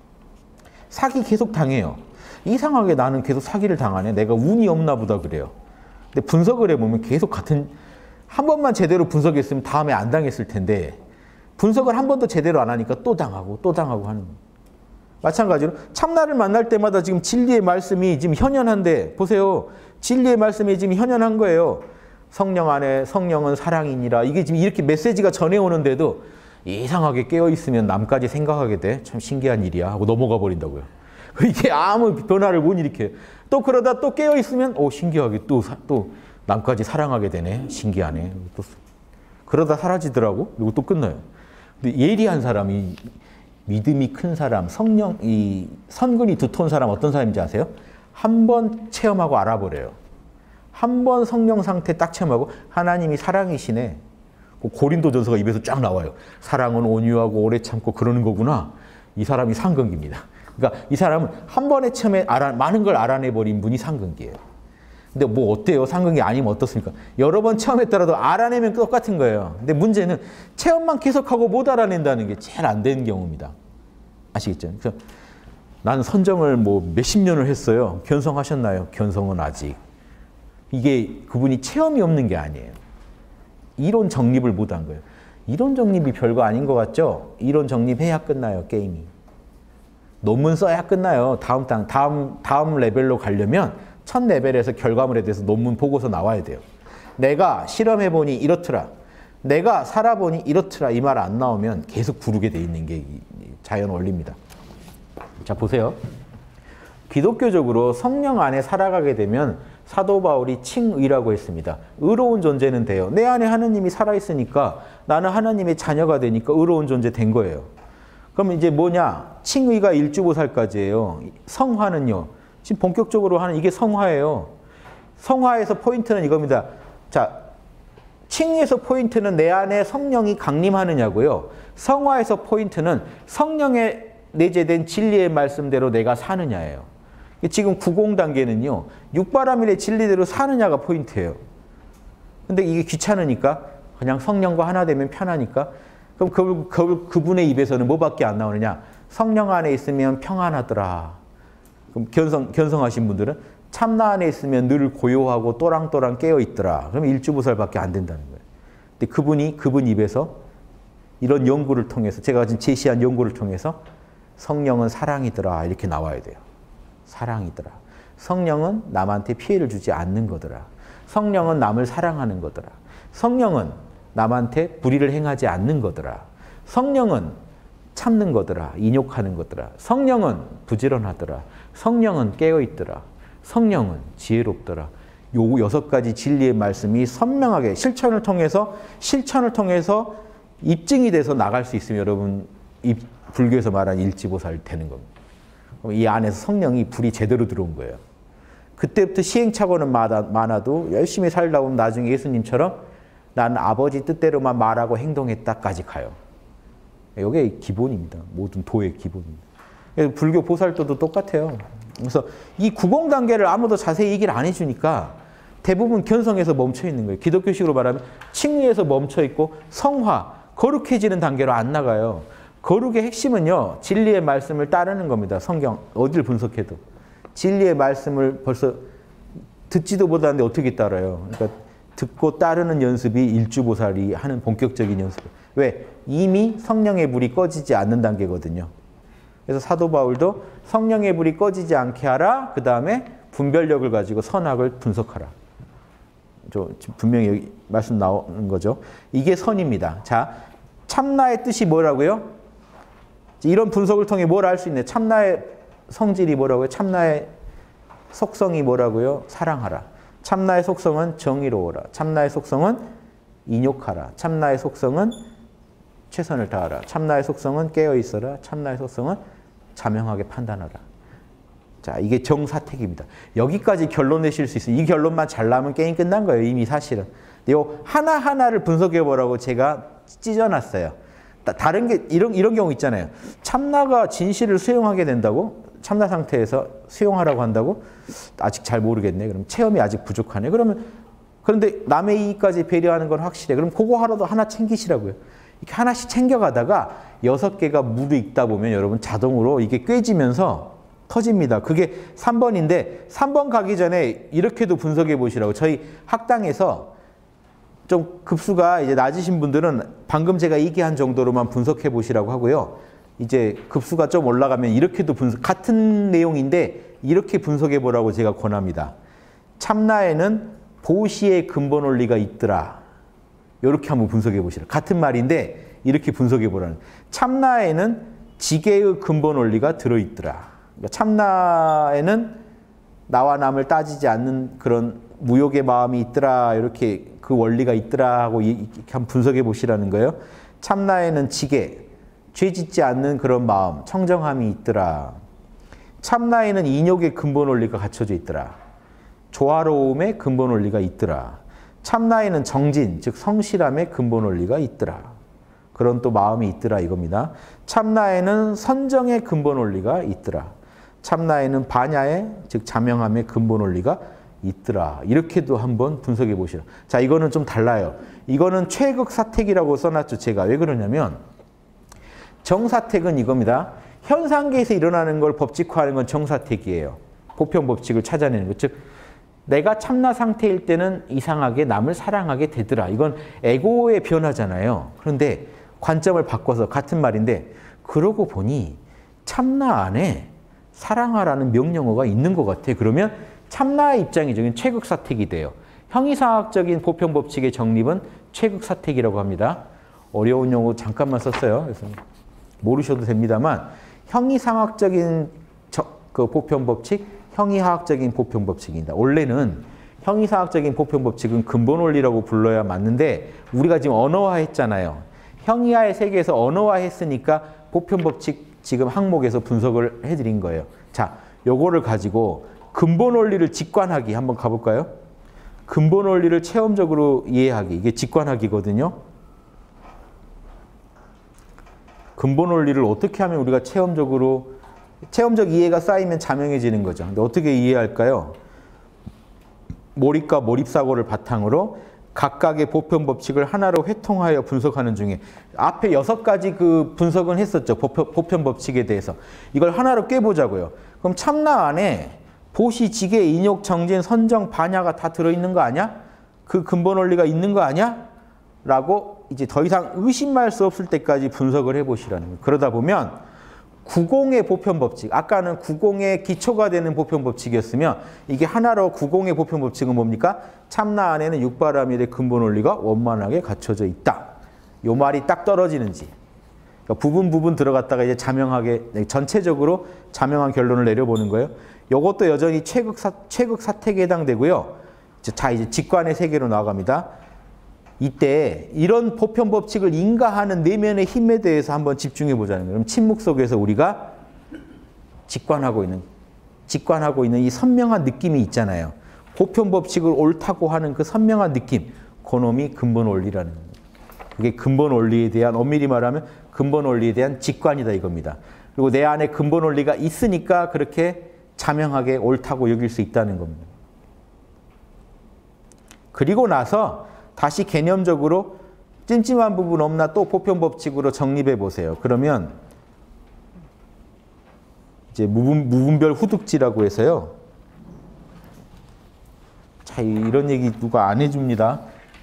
사기 계속 당해요. 이상하게 나는 계속 사기를 당하네. 내가 운이 없나 보다 그래요. 근데 분석을 해보면 계속 같은, 한 번만 제대로 분석했으면 다음에 안 당했을 텐데 분석을 한 번도 제대로 안 하니까 또 당하고 또 당하고 하는 거예요. 마찬가지로 참나를 만날 때마다 지금 진리의 말씀이 지금 현현한데 보세요. 진리의 말씀이 지금 현현한 거예요. 성령 안에 성령은 사랑이니라. 이게 지금 이렇게 메시지가 전해오는데도 이상하게 깨어있으면 남까지 생각하게 돼. 참 신기한 일이야 하고 넘어가 버린다고요. 이게 아무 변화를 못 일으켜요. 또 그러다 또 깨어있으면 신기하게 또 남까지 사랑하게 되네. 신기하네. 또 그러다 사라지더라고. 그리고 또 끝나요. 근데 예리한 사람이, 믿음이 큰 사람, 성령, 이 선근이 두터운 사람 어떤 사람인지 아세요? 한 번 체험하고 알아버려요. 한 번 성령 상태 딱 체험하고 하나님이 사랑이시네. 고린도전서가 입에서 쫙 나와요. 사랑은 온유하고 오래 참고 그러는 거구나. 이 사람이 상근기입니다. 그러니까 이 사람은 한 번의 체험에 많은 걸 알아내버린 분이 상근기예요. 근데 뭐 어때요? 상근기 아니면 어떻습니까? 여러 번 체험했더라도 알아내면 똑같은 거예요. 근데 문제는 체험만 계속하고 못 알아낸다는 게 제일 안 되는 경우입니다. 아시겠죠? 그래서 나는 선정을 뭐 몇십 년을 했어요. 견성하셨나요? 견성은 아직. 이게 그분이 체험이 없는 게 아니에요. 이론 정립을 못한 거예요. 이론 정립이 별거 아닌 것 같죠? 이론 정립해야 끝나요, 게임이. 논문 써야 끝나요. 다음 레벨로 가려면 첫 레벨에서 결과물에 대해서 논문 보고서 나와야 돼요. 내가 실험해보니 이렇더라. 내가 살아보니 이렇더라. 이 말 안 나오면 계속 부르게 돼 있는 게 자연 원리입니다. 자, 보세요. 기독교적으로 성령 안에 살아가게 되면 사도 바울이 칭의라고 했습니다. 의로운 존재는 돼요. 내 안에 하나님이 살아있으니까 나는 하나님의 자녀가 되니까 의로운 존재 된 거예요. 그럼 이제 뭐냐? 칭의가 일주보살까지예요. 성화는요. 지금 본격적으로 하는 이게 성화예요. 성화에서 포인트는 이겁니다. 자, 칭의에서 포인트는 내 안에 성령이 강림하느냐고요. 성화에서 포인트는 성령에 내재된 진리의 말씀대로 내가 사느냐예요. 지금 90 단계는요. 육바라밀의 진리대로 사느냐가 포인트예요. 근데 이게 귀찮으니까 그냥 성령과 하나 되면 편하니까 그럼 그분의 입에서는 뭐밖에 안 나오느냐? 성령 안에 있으면 평안하더라. 그럼 견성하신 분들은 참나 안에 있으면 늘 고요하고 또랑또랑 깨어있더라. 그럼 일주보살밖에 안 된다는 거예요. 근데 그분 입에서 이런 연구를 통해서 제가 지금 제시한 연구를 통해서 성령은 사랑이더라 이렇게 나와야 돼요. 사랑이더라. 성령은 남한테 피해를 주지 않는 거더라. 성령은 남을 사랑하는 거더라. 성령은 남한테 불의를 행하지 않는 거더라. 성령은 참는 거더라. 인욕하는 거더라. 성령은 부지런하더라. 성령은 깨어있더라. 성령은 지혜롭더라. 요 6가지 진리의 말씀이 선명하게 실천을 통해서 입증이 돼서 나갈 수 있으면 여러분 불교에서 말하는 일지보살 되는 겁니다. 이 안에서 성령이 불이 제대로 들어온 거예요. 그때부터 시행착오는 많아도 열심히 살다 보면 나중에 예수님처럼 나는 아버지 뜻대로만 말하고 행동했다까지 가요. 이게 기본입니다. 모든 도의 기본입니다. 불교 보살도도 똑같아요. 그래서 이 90 단계를 아무도 자세히 얘기를 안 해주니까 대부분 견성에서 멈춰 있는 거예요. 기독교식으로 말하면 칭의에서 멈춰 있고 성화, 거룩해지는 단계로 안 나가요. 거룩의 핵심은요. 진리의 말씀을 따르는 겁니다. 성경 어딜 분석해도. 진리의 말씀을 벌써 듣지도 못하는데 어떻게 따라요? 그러니까 듣고 따르는 연습이 일주보살이 하는 본격적인 연습. 왜? 이미 성령의 불이 꺼지지 않는 단계거든요. 그래서 사도 바울도 성령의 불이 꺼지지 않게 하라. 그 다음에 분별력을 가지고 선악을 분석하라. 분명히 여기 말씀 나오는 거죠. 이게 선입니다. 자, 참나의 뜻이 뭐라고요? 이런 분석을 통해 뭘 알 수 있네. 참나의 성질이 뭐라고요? 참나의 속성이 뭐라고요? 사랑하라. 참나의 속성은 정의로워라. 참나의 속성은 인욕하라. 참나의 속성은 최선을 다하라. 참나의 속성은 깨어있어라. 참나의 속성은 자명하게 판단하라. 자, 이게 정사택입니다. 여기까지 결론 내실 수 있어요. 이 결론만 잘 나오면 게임 끝난 거예요. 이미 사실은. 요 하나하나를 분석해 보라고 제가 찢어놨어요. 다른 게 이런 경우 있잖아요. 참나가 진실을 수용하게 된다고? 참나 상태에서 수용하라고 한다고? 아직 잘 모르겠네. 그럼 체험이 아직 부족하네. 그런데 남의 이익까지 배려하는 건 확실해. 그럼 그거 하나도 하나 챙기시라고요. 이렇게 하나씩 챙겨가다가 6개가 무르익다 보면 여러분 자동으로 이게 꿰지면서 터집니다. 그게 3번인데 3번 가기 전에 이렇게도 분석해 보시라고. 저희 학당에서 좀 급수가 이제 낮으신 분들은 방금 제가 얘기한 정도로만 분석해 보시라고 하고요. 이제 급수가 좀 올라가면 이렇게도 같은 내용인데 이렇게 분석해 보라고 제가 권합니다. 참나에는 보시의 근본 원리가 있더라. 이렇게 한번 분석해 보시라. 같은 말인데 이렇게 분석해 보라는. 참나에는 지계의 근본 원리가 들어있더라. 그러니까 참나에는 나와 남을 따지지 않는 그런 무욕의 마음이 있더라. 이렇게 그 원리가 있더라 하고 이렇게 한번 분석해 보시라는 거예요. 참나에는 지계, 죄 짓지 않는 그런 마음, 청정함이 있더라. 참나에는 인욕의 근본 원리가 갖춰져 있더라. 조화로움의 근본 원리가 있더라. 참나에는 정진, 즉 성실함의 근본 원리가 있더라. 그런 또 마음이 있더라 이겁니다. 참나에는 선정의 근본 원리가 있더라. 참나에는 반야의, 즉 자명함의 근본 원리가 있더라. 이렇게도 한번 분석해 보시라. 자, 이거는 좀 달라요. 이거는 최극사택이라고 써놨죠. 제가. 왜 그러냐면 정사택은 이겁니다. 현상계에서 일어나는 걸 법칙화하는 건 정사택이에요. 보편 법칙을 찾아내는 것. 즉 내가 참나 상태일 때는 이상하게 남을 사랑하게 되더라. 이건 에고의 변화잖아요. 그런데 관점을 바꿔서 같은 말인데 그러고 보니 참나 안에 사랑하라는 명령어가 있는 것 같아. 그러면 참나의 입장이죠. 최극사택이 돼요. 형이상학적인 보편 법칙의 정립은 최극사택이라고 합니다. 어려운 용어 잠깐만 썼어요. 그래서 모르셔도 됩니다만 형이상학적인 그 보편 법칙, 형이하학적인 보편 법칙입니다. 원래는 형이상학적인 보편 법칙은 근본 원리라고 불러야 맞는데 우리가 지금 언어화했잖아요. 형이하의 세계에서 언어화했으니까 보편 법칙 지금 항목에서 분석을 해드린 거예요. 자, 요거를 가지고 근본 원리를 직관하기 한번 가볼까요? 근본 원리를 체험적으로 이해하기. 이게 직관하기거든요. 근본 원리를 어떻게 하면 우리가 체험적 이해가 쌓이면 자명해지는 거죠. 근데 어떻게 이해할까요? 몰입과 몰입사고를 바탕으로 각각의 보편 법칙을 하나로 회통하여 분석하는 중에 앞에 6가지 그 분석은 했었죠. 보편 법칙에 대해서. 이걸 하나로 꿰보자고요. 그럼 참나 안에 보시, 지계, 인욕, 정진, 선정, 반야가 다 들어있는 거 아니야? 그 근본 원리가 있는 거 아니야? 라고 이제 더 이상 의심할 수 없을 때까지 분석을 해보시라는 거예요. 그러다 보면 구공의 보편 법칙, 아까는 구공의 기초가 되는 보편 법칙이었으면 이게 하나로 구공의 보편 법칙은 뭡니까? 참나 안에는 육바라밀의 근본 원리가 원만하게 갖춰져 있다. 요 말이 딱 떨어지는지. 그러니까 부분 들어갔다가 이제 자명하게, 전체적으로 자명한 결론을 내려보는 거예요. 요것도 여전히 최극사택에 해당되고요. 자, 이제 직관의 세계로 나아갑니다. 이때 이런 보편 법칙을 인가하는 내면의 힘에 대해서 한번 집중해 보자는 거예요. 그럼 침묵 속에서 우리가 직관하고 있는 이 선명한 느낌이 있잖아요. 보편 법칙을 옳다고 하는 그 선명한 느낌, 그놈이 근본 원리라는 거예요. 그게 근본 원리에 대한, 엄밀히 말하면 근본 원리에 대한 직관이다 이겁니다. 그리고 내 안에 근본 원리가 있으니까 그렇게 자명하게 옳다고 여길 수 있다는 겁니다. 그리고 나서 다시 개념적으로 찜찜한 부분 없나 또 보편 법칙으로 정립해 보세요. 그러면 이제 무분별 후득지라고 해서요. 자, 이런 얘기 누가 안 해줍니다.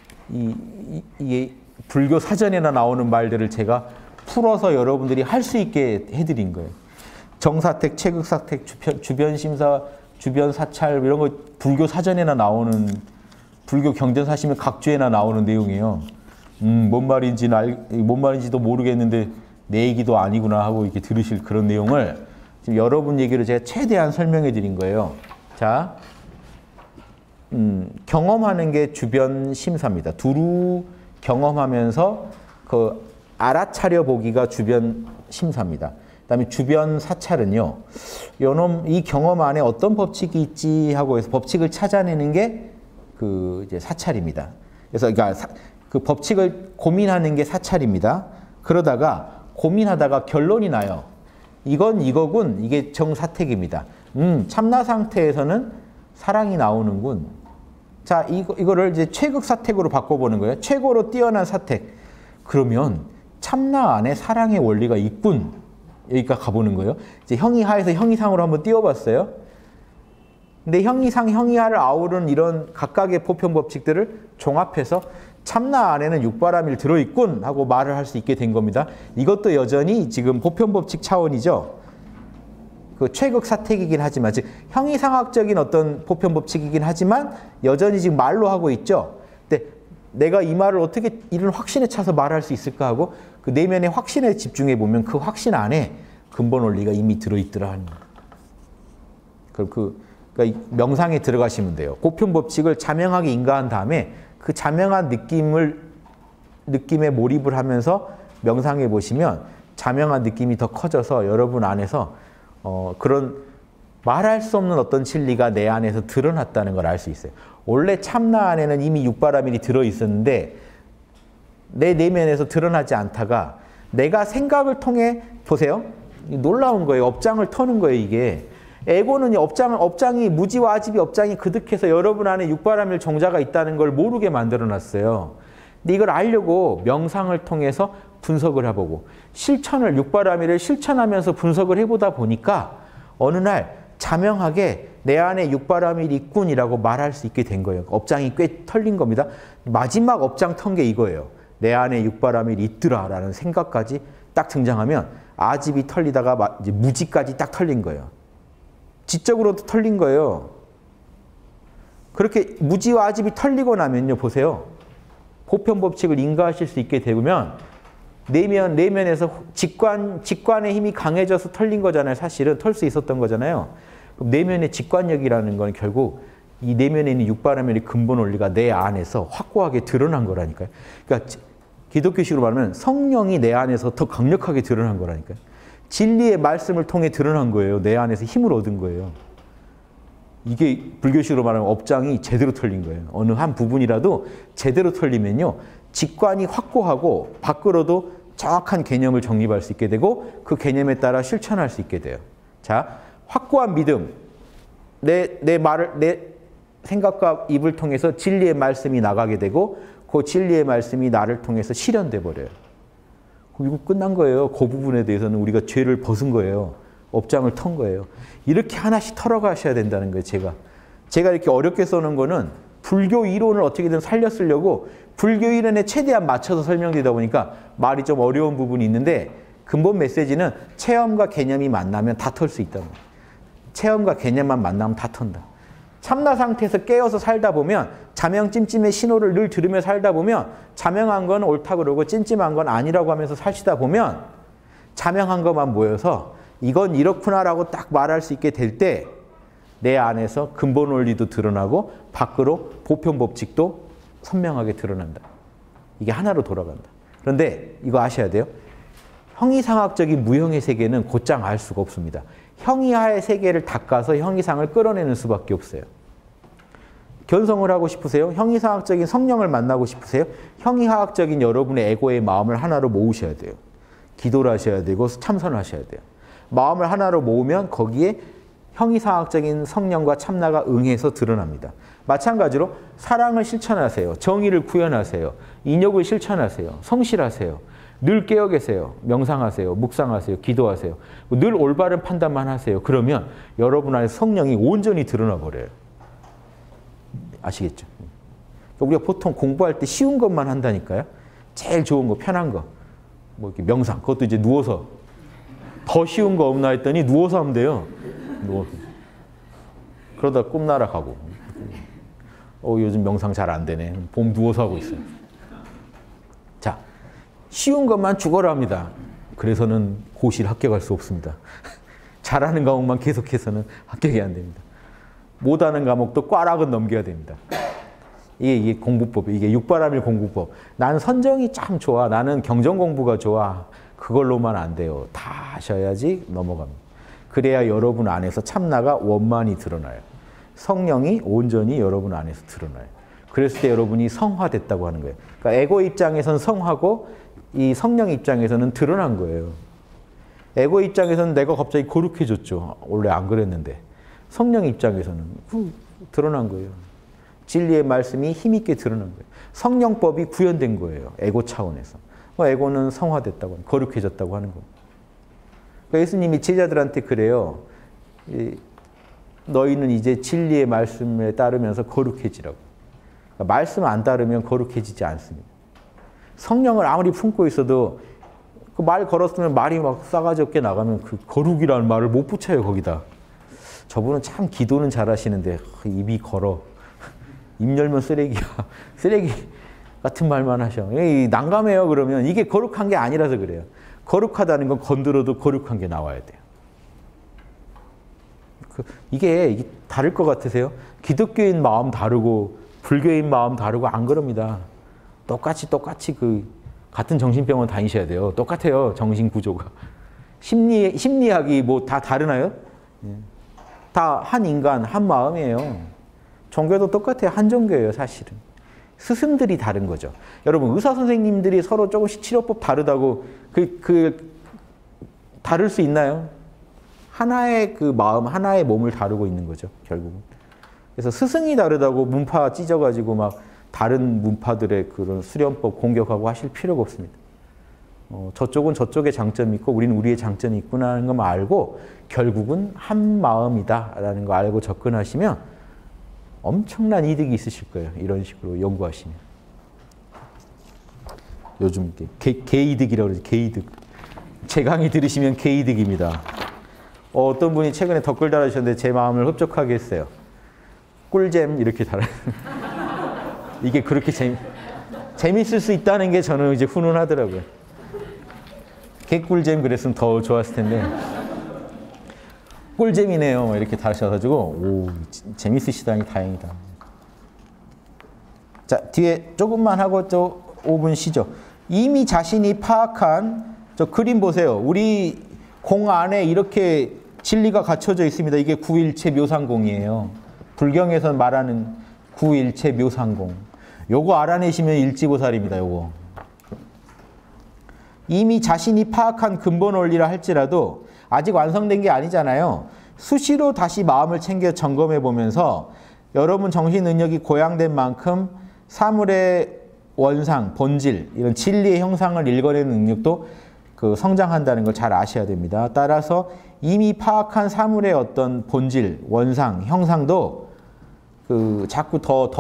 이게 불교 사전에나 나오는 말들을 제가 풀어서 여러분들이 할 수 있게 해드린 거예요. 정사택, 최극사택, 주변심사, 주변사찰 이런 거 불교 사전에나 나오는, 불교 경전사시면 각주에나 나오는 내용이에요. 뭔 말인지도 모르겠는데 내 얘기도 아니구나 하고 이렇게 들으실 그런 내용을 지금 여러분 얘기로 제가 최대한 설명해 드린 거예요. 자, 경험하는 게 주변 심사입니다. 두루 경험하면서 그 알아차려 보기가 주변 심사입니다. 그다음에 주변 사찰은요. 요놈 이 경험 안에 어떤 법칙이 있지 하고 해서 법칙을 찾아내는 게 그 이제 사찰입니다. 그래서 그러니까 그 법칙을 고민하는 게 사찰입니다. 그러다가 고민하다가 결론이 나요. 이건 이거군. 이게 정사택입니다. 참나 상태에서는 사랑이 나오는군. 자, 이거를 이제 최극사택으로 바꿔보는 거예요. 최고로 뛰어난 사택. 그러면 참나 안에 사랑의 원리가 있군. 여기까지 가보는 거예요. 이제 형이하에서 형이상으로 한번 띄워봤어요. 근데 형이상, 형이하를 아우르는 이런 각각의 보편 법칙들을 종합해서 참나 안에는 육바라밀 들어있군 하고 말을 할 수 있게 된 겁니다. 이것도 여전히 지금 보편 법칙 차원이죠. 그 최극 사택이긴 하지만, 즉 형이상학적인 어떤 보편 법칙이긴 하지만 여전히 지금 말로 하고 있죠. 근데 내가 이 말을 어떻게 이런 확신에 차서 말할 수 있을까 하고 그 내면의 확신에 집중해 보면 그 확신 안에 근본 원리가 이미 들어있더라 하는 거예요. 그러니까 명상에 들어가시면 돼요. 보편 법칙을 자명하게 인가한 다음에 그 자명한 느낌에 몰입을 하면서 명상해 보시면 자명한 느낌이 더 커져서 여러분 안에서 그런 말할 수 없는 어떤 진리가 내 안에서 드러났다는 걸 알 수 있어요. 원래 참나 안에는 이미 육바라밀이 들어있었는데 내 내면에서 드러나지 않다가 내가 생각을 통해 보세요. 놀라운 거예요. 업장을 터는 거예요, 이게. 에고는 업장이 무지와 아집이 업장이 그득해서 여러분 안에 육바라밀 정자가 있다는 걸 모르게 만들어놨어요. 근데 이걸 알려고 명상을 통해서 분석을 해보고 실천을 육바라밀을 실천하면서 분석을 해보다 보니까 어느 날 자명하게 내 안에 육바라밀이 있군이라고 말할 수 있게 된 거예요. 업장이 꽤 털린 겁니다. 마지막 업장 턴 게 이거예요. 내 안에 육바라밀이 있더라라는 생각까지 딱 등장하면 아집이 털리다가 이제 무지까지 딱 털린 거예요. 지적으로도 털린 거예요. 그렇게 무지와 아집이 털리고 나면요, 보세요. 보편 법칙을 인가하실 수 있게 되면 내면에서 직관의 힘이 강해져서 털린 거잖아요. 사실은 털 수 있었던 거잖아요. 그럼 내면의 직관력이라는 건 결국 이 내면에 있는 육바라밀의 근본 원리가 내 안에서 확고하게 드러난 거라니까요. 그러니까 기독교식으로 말하면 성령이 내 안에서 더 강력하게 드러난 거라니까요. 진리의 말씀을 통해 드러난 거예요. 내 안에서 힘을 얻은 거예요. 이게 불교식으로 말하면 업장이 제대로 털린 거예요. 어느 한 부분이라도 제대로 털리면요. 직관이 확고하고 밖으로도 정확한 개념을 정립할 수 있게 되고 그 개념에 따라 실천할 수 있게 돼요. 자, 확고한 믿음. 내 생각과 입을 통해서 진리의 말씀이 나가게 되고 그 진리의 말씀이 나를 통해서 실현돼 버려요. 이거 끝난 거예요. 그 부분에 대해서는 우리가 죄를 벗은 거예요. 업장을 턴 거예요. 이렇게 하나씩 털어가셔야 된다는 거예요. 제가 이렇게 어렵게 써놓은 거는 불교 이론을 어떻게든 살려 쓰려고 불교 이론에 최대한 맞춰서 설명드리다 보니까 말이 좀 어려운 부분이 있는데 근본 메시지는 체험과 개념이 만나면 다 털 수 있다는 거예요. 체험과 개념만 만나면 다 턴다. 참나 상태에서 깨어서 살다 보면 자명 찜찜의 신호를 늘 들으며 살다 보면 자명한 건 옳다 그러고 찜찜한 건 아니라고 하면서 사시다 보면 자명한 것만 모여서 이건 이렇구나라고 딱 말할 수 있게 될 때 내 안에서 근본 원리도 드러나고 밖으로 보편 법칙도 선명하게 드러난다. 이게 하나로 돌아간다. 그런데 이거 아셔야 돼요. 형이상학적인 무형의 세계는 곧장 알 수가 없습니다. 형이하의 세계를 닦아서 형이상을 끌어내는 수밖에 없어요. 견성을 하고 싶으세요? 형이상학적인 성령을 만나고 싶으세요? 형이하학적인 여러분의 에고의 마음을 하나로 모으셔야 돼요. 기도를 하셔야 되고 참선을 하셔야 돼요. 마음을 하나로 모으면 거기에 형이상학적인 성령과 참나가 응해서 드러납니다. 마찬가지로 사랑을 실천하세요. 정의를 구현하세요. 인욕을 실천하세요. 성실하세요. 늘 깨어 계세요. 명상하세요. 묵상하세요. 기도하세요. 늘 올바른 판단만 하세요. 그러면 여러분 안에 성령이 온전히 드러나 버려요. 아시겠죠? 우리가 보통 공부할 때 쉬운 것만 한다니까요. 제일 좋은 거, 편한 거. 뭐 이렇게 명상, 그것도 이제 누워서. 더 쉬운 거 없나 했더니 누워서 하면 돼요. 누워서. 그러다 꿈 날아가고. 요즘 명상 잘 안 되네. 봄 누워서 하고 있어요. 자, 쉬운 것만 죽어라 합니다. 그래서는 고시를 합격할 수 없습니다. 잘하는 과목만 계속해서는 합격이 안 됩니다. 못하는 과목도 꽈락은 넘겨야 됩니다. 이게 공부법, 이게 육바라밀 공부법. 나는 선정이 참 좋아. 나는 경전 공부가 좋아. 그걸로만 안 돼요. 다 하셔야지 넘어갑니다. 그래야 여러분 안에서 참나가 원만히 드러나요. 성령이 온전히 여러분 안에서 드러나요. 그랬을 때 여러분이 성화됐다고 하는 거예요. 그러니까 에고 입장에서는 성하고 이 성령 입장에서는 드러난 거예요. 에고 입장에서는 내가 갑자기 거룩해졌죠. 원래 안 그랬는데. 성령 입장에서는 드러난 거예요. 진리의 말씀이 힘있게 드러난 거예요. 성령법이 구현된 거예요. 에고 차원에서. 에고는 성화됐다고, 거룩해졌다고 하는 거예요. 그러니까 예수님이 제자들한테 그래요. 너희는 이제 진리의 말씀에 따르면서 거룩해지라고. 그러니까 말씀 안 따르면 거룩해지지 않습니다. 성령을 아무리 품고 있어도 그 말 걸었으면 말이 막 싸가지 없게 나가면 그 거룩이라는 말을 못 붙여요, 거기다. 저분은 참 기도는 잘하시는데 입이 걸어. 입 열면 쓰레기야. 쓰레기 같은 말만 하셔. 난감해요, 그러면. 이게 거룩한 게 아니라서 그래요. 거룩하다는 건 건드려도 거룩한 게 나와야 돼요. 이게 다를 것 같으세요? 기독교인 마음 다르고 불교인 마음 다르고 안 그럽니다. 똑같이 같은 정신병원 다니셔야 돼요. 똑같아요, 정신 구조가. 심리학이 뭐 다 다르나요? 다 한 인간, 한 마음이에요. 종교도 똑같아요. 한 종교예요, 사실은. 스승들이 다른 거죠. 여러분, 의사 선생님들이 서로 조금씩 치료법 다르다고 다를 수 있나요? 하나의 그 마음, 하나의 몸을 다루고 있는 거죠, 결국은. 그래서 스승이 다르다고 문파 찢어가지고 막 다른 문파들의 그런 수련법 공격하고 하실 필요가 없습니다. 저쪽은 저쪽의 장점이 있고 우리는 우리의 장점이 있구나 하는 것만 알고 결국은 한 마음이다라는 거 알고 접근하시면 엄청난 이득이 있으실 거예요. 이런 식으로 연구하시면. 요즘 개이득이라고 그러지, 개이득. 제 강의 들으시면 개이득입니다. 어떤 분이 최근에 댓글 달아주셨는데 제 마음을 흡족하게 했어요. 꿀잼 이렇게 달아요. 이게 그렇게 재밌을 수 있다는 게 저는 이제 훈훈하더라고요. 개꿀잼 그랬으면 더 좋았을 텐데 꿀잼이네요 이렇게 다셔가지고 오 재밌으시다니 다행이다. 자 뒤에 조금만 하고 또 5분 쉬죠. 이미 자신이 파악한 저 그림 보세요. 우리 공 안에 이렇게 진리가 갖춰져 있습니다. 이게 구일체 묘상공이에요. 불경에서 말하는 구일체 묘상공. 요거 알아내시면 일지보살입니다. 요거. 이미 자신이 파악한 근본 원리라 할지라도 아직 완성된 게 아니잖아요. 수시로 다시 마음을 챙겨 점검해 보면서 여러분 정신 능력이 고양된 만큼 사물의 원상, 본질, 이런 진리의 형상을 읽어내는 능력도 그 성장한다는 걸 잘 아셔야 됩니다. 따라서 이미 파악한 사물의 어떤 본질, 원상, 형상도 그 자꾸 더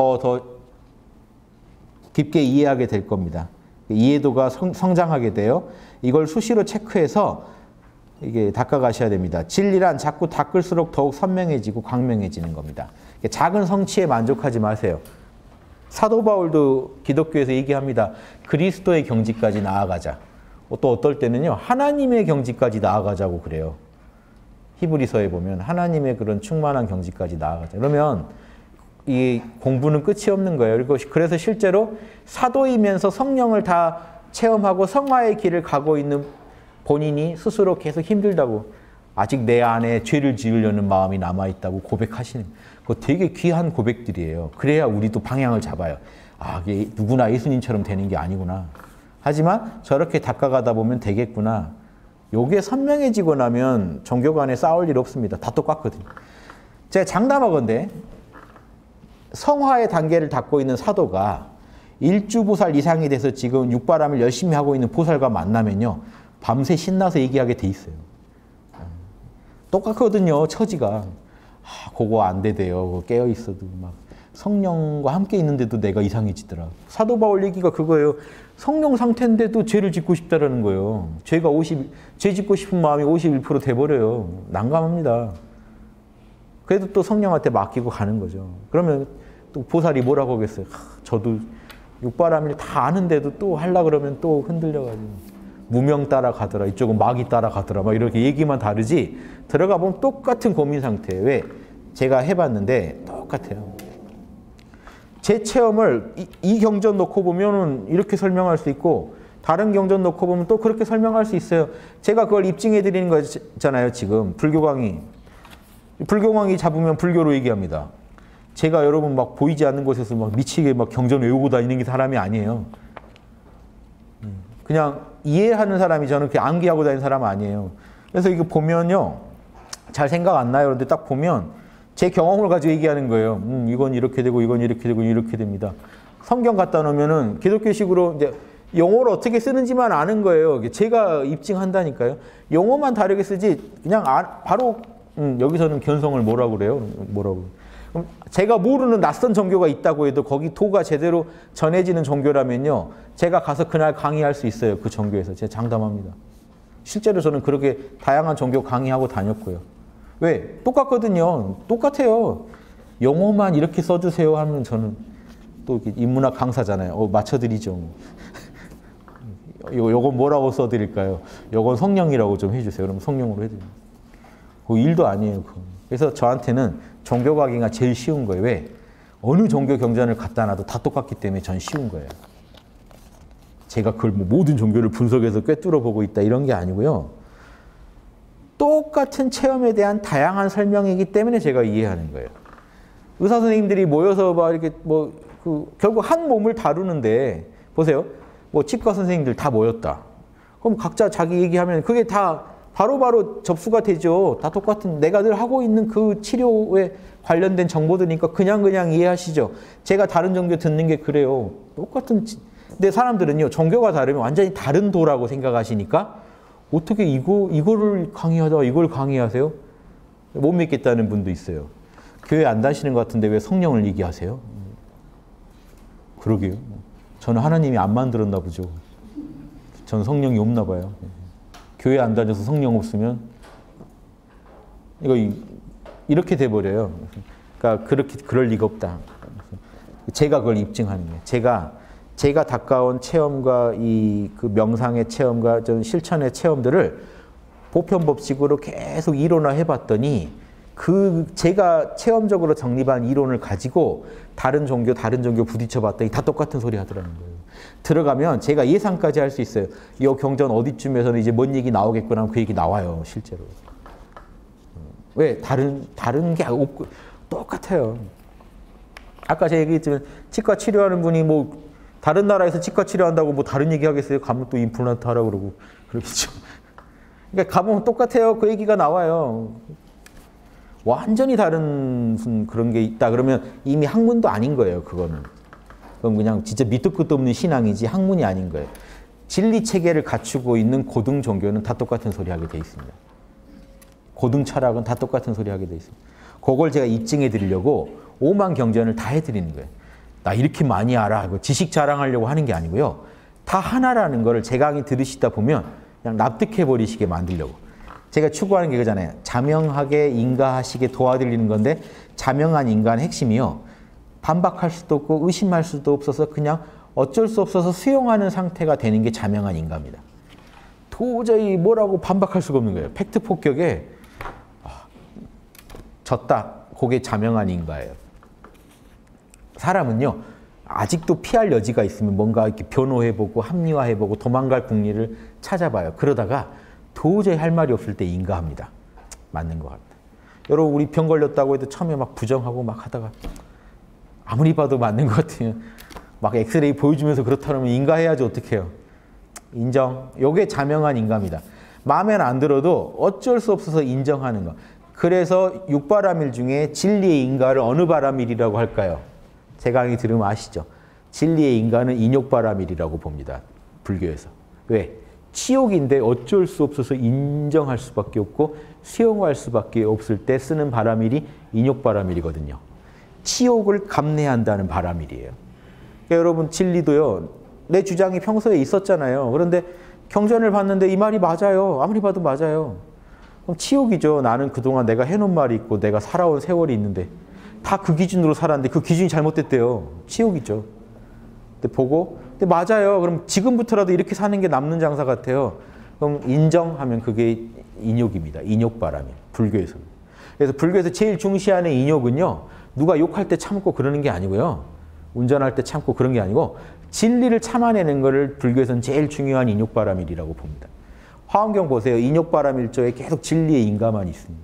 깊게 이해하게 될 겁니다. 이해도가 성장하게 돼요. 이걸 수시로 체크해서 이게 닦아가셔야 됩니다. 진리란 자꾸 닦을수록 더욱 선명해지고 광명해지는 겁니다. 작은 성취에 만족하지 마세요. 사도 바울도 기독교에서 얘기합니다. 그리스도의 경지까지 나아가자. 또 어떨 때는요. 하나님의 경지까지 나아가자고 그래요. 히브리서에 보면 하나님의 그런 충만한 경지까지 나아가자. 그러면 이 공부는 끝이 없는 거예요. 그래서 실제로 사도이면서 성령을 다 체험하고 성화의 길을 가고 있는 본인이 스스로 계속 힘들다고 아직 내 안에 죄를 지으려는 마음이 남아있다고 고백하시는 그거 되게 귀한 고백들이에요. 그래야 우리도 방향을 잡아요. 아, 이게 누구나 예수님처럼 되는 게 아니구나. 하지만 저렇게 닦아가다 보면 되겠구나. 요게 선명해지고 나면 종교 간에 싸울 일 없습니다. 다 똑같거든요. 제가 장담하건대 성화의 단계를 닦고 있는 사도가 일주보살 이상이 돼서 지금 육바람을 열심히 하고 있는 보살과 만나면요. 밤새 신나서 얘기하게 돼 있어요. 똑같거든요. 처지가. 그거 안 되대요. 깨어있어도 막 성령과 함께 있는데도 내가 이상해지더라. 사도 바울 얘기가 그거예요. 성령 상태인데도 죄를 짓고 싶다라는 거예요. 죄 짓고 싶은 마음이 51% 돼버려요. 난감합니다. 그래도 또 성령한테 맡기고 가는 거죠. 그러면 또 보살이 뭐라고 하겠어요. 저도 육바라밀 다 아는데도 또 하려고 그러면 또 흔들려가지고. 무명 따라가더라. 이쪽은 마귀 따라가더라. 막 이렇게 얘기만 다르지 들어가 보면 똑같은 고민 상태예요. 왜? 제가 해봤는데 똑같아요. 제 체험을 이 경전 놓고 보면은 이렇게 설명할 수 있고 다른 경전 놓고 보면 또 그렇게 설명할 수 있어요. 제가 그걸 입증해 드리는 거잖아요. 지금 불교 강의 잡으면 불교로 얘기합니다. 제가 여러분 막 보이지 않는 곳에서 막 미치게 막 경전 외우고 다니는 게 사람이 아니에요. 그냥 이해하는 사람이 저는 그렇게 암기하고 다니는 사람 아니에요. 그래서 이거 보면요. 잘 생각 안 나요. 그런데 딱 보면 제 경험을 가지고 얘기하는 거예요. 이건 이렇게 되고 이건 이렇게 되고 이렇게 됩니다. 성경 갖다 놓으면은 기독교식으로 이제 용어를 어떻게 쓰는지만 아는 거예요. 제가 입증한다니까요. 용어만 다르게 쓰지 그냥 바로 여기서는 견성을 뭐라고 그래요? 뭐라고. 그럼 제가 모르는 낯선 종교가 있다고 해도 거기 도가 제대로 전해지는 종교라면요. 제가 가서 그날 강의할 수 있어요. 그 종교에서. 제가 장담합니다. 실제로 저는 그렇게 다양한 종교 강의하고 다녔고요. 왜? 똑같거든요. 똑같아요. 용어만 이렇게 써주세요 하면 저는 또 이렇게 인문학 강사잖아요. 맞춰드리죠. 요건 뭐라고 써드릴까요? 요건 성령이라고 좀 해주세요. 그럼 성령으로 해드립니다. 그 일도 아니에요. 그래서 저한테는 종교 강의가 제일 쉬운 거예요. 왜? 어느 종교 경전을 갖다 놔도 다 똑같기 때문에 전 쉬운 거예요. 제가 그걸 뭐 모든 종교를 분석해서 꿰뚫어 보고 있다 이런 게 아니고요. 똑같은 체험에 대한 다양한 설명이기 때문에 제가 이해하는 거예요. 의사 선생님들이 모여서 막 이렇게 결국 한 몸을 다루는데 보세요. 뭐 치과 선생님들 다 모였다. 그럼 각자 자기 얘기하면 그게 다 바로바로 접수가 되죠. 다 똑같은 내가 늘 하고 있는 그 치료에 관련된 정보들이니까 그냥 이해하시죠. 제가 다른 종교 듣는 게 그래요. 똑같은 근데 사람들은요. 종교가 다르면 완전히 다른 도라고 생각하시니까 어떻게 이거를 강의하다가 이걸 강의하세요? 못 믿겠다는 분도 있어요. 교회 안 다니시는 것 같은데 왜 성령을 얘기하세요? 그러게요. 저는 하나님이 안 만들었나 보죠. 전 성령이 없나 봐요. 교회 안 다녀서 성령 없으면 이렇게 돼버려요. 그러니까 그럴 리가 없다. 제가 그걸 입증하는 거예요. 제가 가까운 체험과 그 명상의 체험과 전 실천의 체험들을 보편법칙으로 계속 이론화해 봤더니 제가 체험적으로 정립한 이론을 가지고 다른 종교 부딪혀 봤더니 다 똑같은 소리 하더라는 거예요. 들어가면 제가 예상까지 할 수 있어요. 이 경전 어디쯤에서는 이제 뭔 얘기 나오겠구나 하면 그 얘기 나와요. 실제로. 왜? 다른 게 없고 똑같아요. 아까 제가 얘기했지만 치과 치료하는 분이 뭐 다른 나라에서 치과 치료한다고 뭐 다른 얘기 하겠어요? 가면 또 임플란트 하라고 그러고 그러겠죠. 그러니까 가보면 똑같아요. 그 얘기가 나와요. 완전히 다른 무슨 그런 게 있다 그러면 이미 학문도 아닌 거예요. 그건 그냥 진짜 밑도 끝도 없는 신앙이지 학문이 아닌 거예요. 진리 체계를 갖추고 있는 고등 종교는 다 똑같은 소리 하게 돼 있습니다. 고등 철학은 다 똑같은 소리 하게 돼 있습니다. 그걸 제가 입증해 드리려고 오만 경전을 다 해드리는 거예요. 나 이렇게 많이 알아. 지식 자랑하려고 하는 게 아니고요. 다 하나라는 거를 제 강의 들으시다 보면 그냥 납득해 버리시게 만들려고. 제가 추구하는 게 그거잖아요. 자명하게 인가하시게 도와드리는 건데 자명한 인간의 핵심이요. 반박할 수도 없고 의심할 수도 없어서 그냥 어쩔 수 없어서 수용하는 상태가 되는 게 자명한 인가입니다. 도저히 뭐라고 반박할 수가 없는 거예요. 팩트 폭격에 졌다. 그게 자명한 인가예요. 사람은요. 아직도 피할 여지가 있으면 뭔가 이렇게 변호해보고 합리화해보고 도망갈 국리를 찾아봐요. 그러다가 도저히 할 말이 없을 때 인가합니다. 맞는 것 같다. 여러분 우리 병 걸렸다고 해도 처음에 막 부정하고 막 하다가 아무리 봐도 맞는 것 같으면 막 엑스레이 보여주면서 그렇다면 인가해야지 어떡해요. 인정. 이게 자명한 인가입니다. 마음에는 안 들어도 어쩔 수 없어서 인정하는 거. 그래서 6바라밀 중에 진리의 인가를 어느 바라밀이라고 할까요? 제 강의 들으면 아시죠? 진리의 인가는 인욕바라밀이라고 봅니다. 불교에서. 왜? 치욕인데 어쩔 수 없어서 인정할 수밖에 없고 수용할 수밖에 없을 때 쓰는 바라밀이 인욕바라밀이거든요. 치욕을 감내한다는 바람일이에요. 그러니까 여러분 진리도요. 내 주장이 평소에 있었잖아요. 그런데 경전을 봤는데 이 말이 맞아요. 아무리 봐도 맞아요. 그럼 치욕이죠. 나는 그동안 내가 해놓은 말이 있고 내가 살아온 세월이 있는데 다 그 기준으로 살았는데 그 기준이 잘못됐대요. 치욕이죠. 근데 보고 근데 맞아요. 그럼 지금부터라도 이렇게 사는 게 남는 장사 같아요. 그럼 인정하면 그게 인욕입니다. 인욕바람이에요. 불교에서는. 그래서 불교에서 제일 중시하는 인욕은요. 누가 욕할 때 참고 그러는 게 아니고요. 운전할 때 참고 그런 게 아니고 진리를 참아내는 것을 불교에서는 제일 중요한 인욕바람일이라고 봅니다. 화엄경 보세요. 인욕바람일조에 계속 진리에 인가만 있습니다.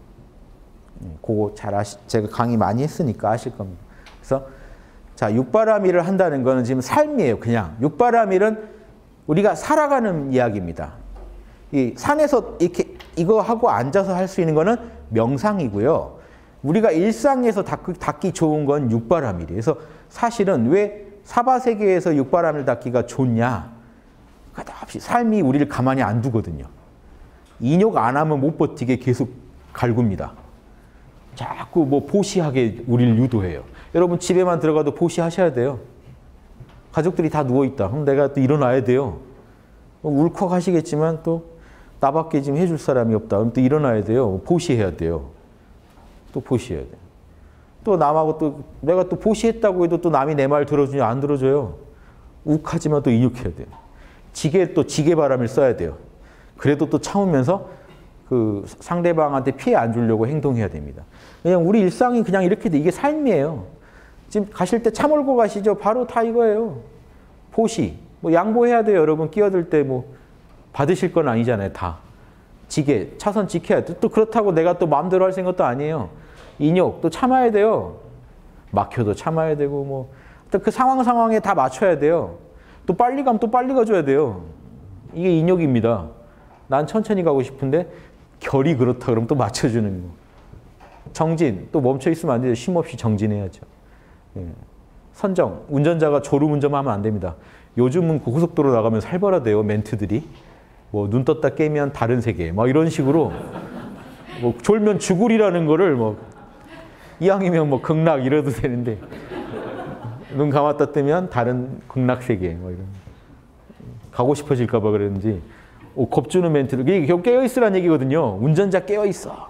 그거 잘 제가 강의 많이 했으니까 아실 겁니다. 그래서 자, 육바람일을 한다는 거는 지금 삶이에요. 그냥 육바람일은 우리가 살아가는 이야기입니다. 이 산에서 이렇게 이거 하고 앉아서 할 수 있는 거는 명상이고요. 우리가 일상에서 닦기 좋은 건 육바람일이에요. 그래서 사실은 왜 사바세계에서 육바람일 닦기가 좋냐? 끝없이 삶이 우리를 가만히 안 두거든요. 인욕 안 하면 못 버티게 계속 갈굽니다. 자꾸 뭐 보시하게 우리를 유도해요. 여러분 집에만 들어가도 보시하셔야 돼요. 가족들이 다 누워있다. 그럼 내가 또 일어나야 돼요. 울컥 하시겠지만 또 나밖에 지금 해줄 사람이 없다. 그럼 또 일어나야 돼요. 보시해야 돼요. 또 보시해야 돼요. 또 남하고 또 내가 또 보시했다고 해도 또 남이 내 말 들어주냐 안 들어줘요. 욱하지만 또 인욕해야 돼요. 지게바람을 써야 돼요. 그래도 또 참으면서 그 상대방한테 피해 안 주려고 행동해야 됩니다. 그냥 우리 일상이 그냥 이렇게 돼. 이게 삶이에요. 지금 가실 때 차 몰고 가시죠. 바로 다 이거예요. 보시. 뭐 양보해야 돼요. 여러분 끼어들 때 뭐 받으실 건 아니잖아요. 다. 지게, 차선 지켜야 돼. 또 그렇다고 내가 또 마음대로 할 생각도 아니에요. 인욕 또 참아야 돼요. 막혀도 참아야 되고 뭐 또 그 상황에 다 맞춰야 돼요. 또 빨리 가면 또 빨리 가줘야 돼요. 이게 인욕입니다. 난 천천히 가고 싶은데 결이 그렇다 그러면 또 맞춰주는 거. 정진, 또 멈춰 있으면 안 되죠. 쉼없이 정진해야죠. 예. 선정, 운전자가 졸음운전하면 안 됩니다. 요즘은 고속도로 나가면 살벌하대요. 멘트들이. 뭐 눈 떴다 깨면 다른 세계. 막 이런 식으로 뭐 졸면 죽으리라는 거를 뭐 이왕이면 뭐 극락 이래도 되는데 눈 감았다 뜨면 다른 극락 세계. 뭐 이런. 가고 싶어질까 봐 그랬는지 겁주는 멘트를. 이게 결국 깨어있으라는 얘기거든요. 운전자 깨어있어.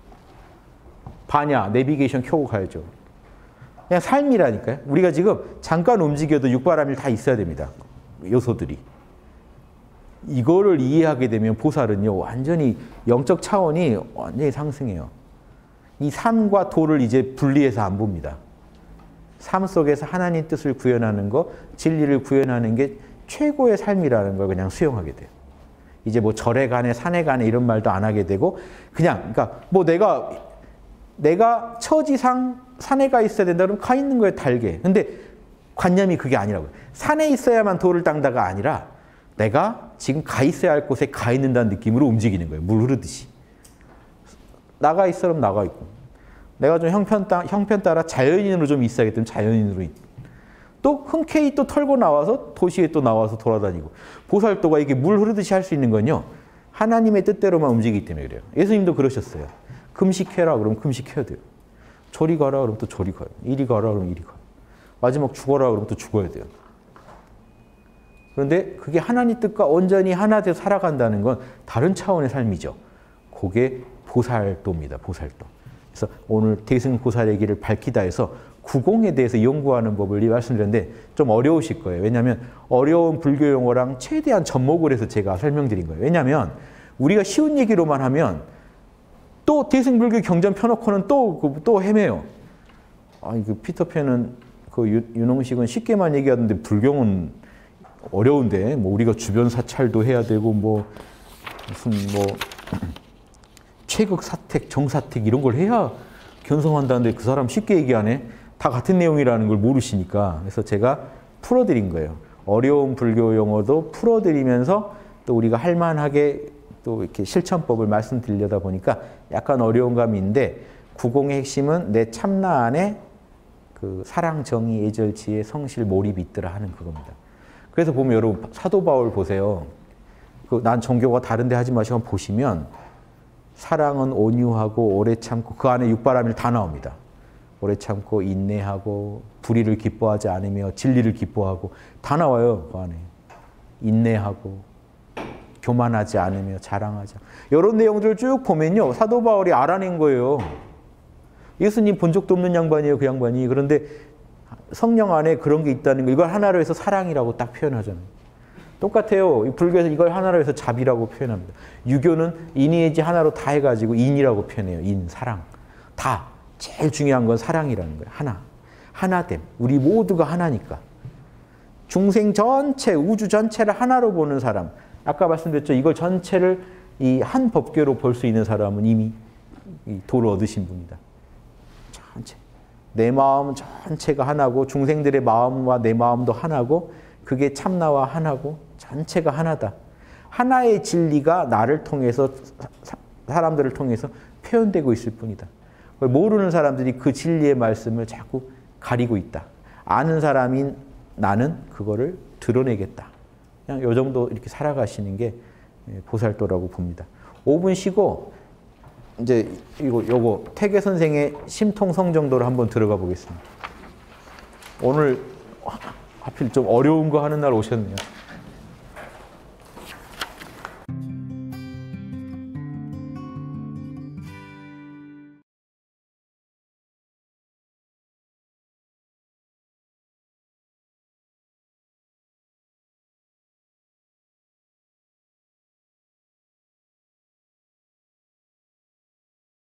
반야, 내비게이션 켜고 가야죠. 그냥 삶이라니까요. 우리가 지금 잠깐 움직여도 육바람일 다 있어야 됩니다. 요소들이. 이거를 이해하게 되면 보살은요. 완전히 영적 차원이 완전히 상승해요. 이 삶과 도를 이제 분리해서 안 봅니다. 삶 속에서 하나님 뜻을 구현하는 거, 진리를 구현하는 게 최고의 삶이라는 걸 그냥 수용하게 돼요. 이제 뭐 절에 가네, 산에 가네 이런 말도 안 하게 되고 그냥 그러니까 뭐 내가 처지상 산에 가 있어야 된다 그러면 가 있는 거예요, 달게. 근데 관념이 그게 아니라고요. 산에 있어야만 도를 닦다가 아니라 내가 지금 가 있어야 할 곳에 가 있는다는 느낌으로 움직이는 거예요. 물 흐르듯이. 나가 있으면 나가 있고. 내가 좀 형편 따라 자연인으로 좀 있어야겠다면 자연인으로 있고. 또 흔쾌히 또 털고 나와서 도시에 또 나와서 돌아다니고. 보살도가 이게 물 흐르듯이 할 수 있는 건요. 하나님의 뜻대로만 움직이기 때문에 그래요. 예수님도 그러셨어요. 금식해라 그러면 금식해야 돼요. 저리 가라 그러면 또 저리 가요. 이리 가라 그러면 이리 가요. 마지막 죽어라 그러면 또 죽어야 돼요. 그런데 그게 하나님 뜻과 온전히 하나 되어 살아간다는 건 다른 차원의 삶이죠. 그게 보살도입니다. 보살도. 그래서 오늘 대승보살 얘기를 밝히다 해서 구공에 대해서 연구하는 법을 말씀드렸는데 좀 어려우실 거예요. 왜냐하면 어려운 불교 용어랑 최대한 접목을 해서 제가 설명드린 거예요. 왜냐하면 우리가 쉬운 얘기로만 하면 또 대승불교 경전 펴놓고는 또 헤매요. 그 피터팬은 그 윤홍식은 쉽게만 얘기하던데 불경은 어려운데 뭐 우리가 주변 사찰도 해야 되고 뭐 무슨 뭐 최극 사택, 정사택 이런 걸 해야 견성한다는데 그 사람 쉽게 얘기하네. 다 같은 내용이라는 걸 모르시니까. 그래서 제가 풀어드린 거예요. 어려운 불교 용어도 풀어드리면서 또 우리가 할만하게 또 이렇게 실천법을 말씀드리려다 보니까 약간 어려운 감이 있는데 구공의 핵심은 내 참나 안에 그 사랑, 정의, 예절, 지혜, 성실, 몰입이 있더라 하는 그겁니다. 그래서 보면 여러분 사도 바울 보세요. 난 종교가 다른데 하지 마시고 보시면 사랑은 온유하고 오래 참고 그 안에 육바람일 다 나옵니다. 오래 참고 인내하고 불의를 기뻐하지 않으며 진리를 기뻐하고 다 나와요. 그 안에. 인내하고 교만하지 않으며 자랑하자. 이런 내용들을 쭉 보면요. 사도 바울이 알아낸 거예요. 예수님 본 적도 없는 양반이에요. 그 양반이. 그런데 성령 안에 그런 게 있다는 거. 이걸 하나로 해서 사랑이라고 딱 표현하잖아요. 똑같아요. 불교에서 이걸 하나로 해서 자비라고 표현합니다. 유교는 인이지 하나로 다 해가지고 인이라고 표현해요. 인, 사랑. 다. 제일 중요한 건 사랑이라는 거예요. 하나. 하나됨. 우리 모두가 하나니까. 중생 전체, 우주 전체를 하나로 보는 사람. 아까 말씀드렸죠. 이걸 전체를 이 한 법궤로 볼 수 있는 사람은 이미 도를 얻으신 분이다. 전체. 내 마음 전체가 하나고 중생들의 마음과 내 마음도 하나고 그게 참나와 하나고 전체가 하나다. 하나의 진리가 나를 통해서 사람들을 통해서 표현되고 있을 뿐이다. 모르는 사람들이 그 진리의 말씀을 자꾸 가리고 있다. 아는 사람인 나는 그거를 드러내겠다. 그냥 요 정도 이렇게 살아가시는 게 보살도라고 봅니다. 5분 쉬고 이제 요거 태계 선생의 심통성 정도로 한번 들어가 보겠습니다. 오늘 하필 좀 어려운 거 하는 날 오셨네요.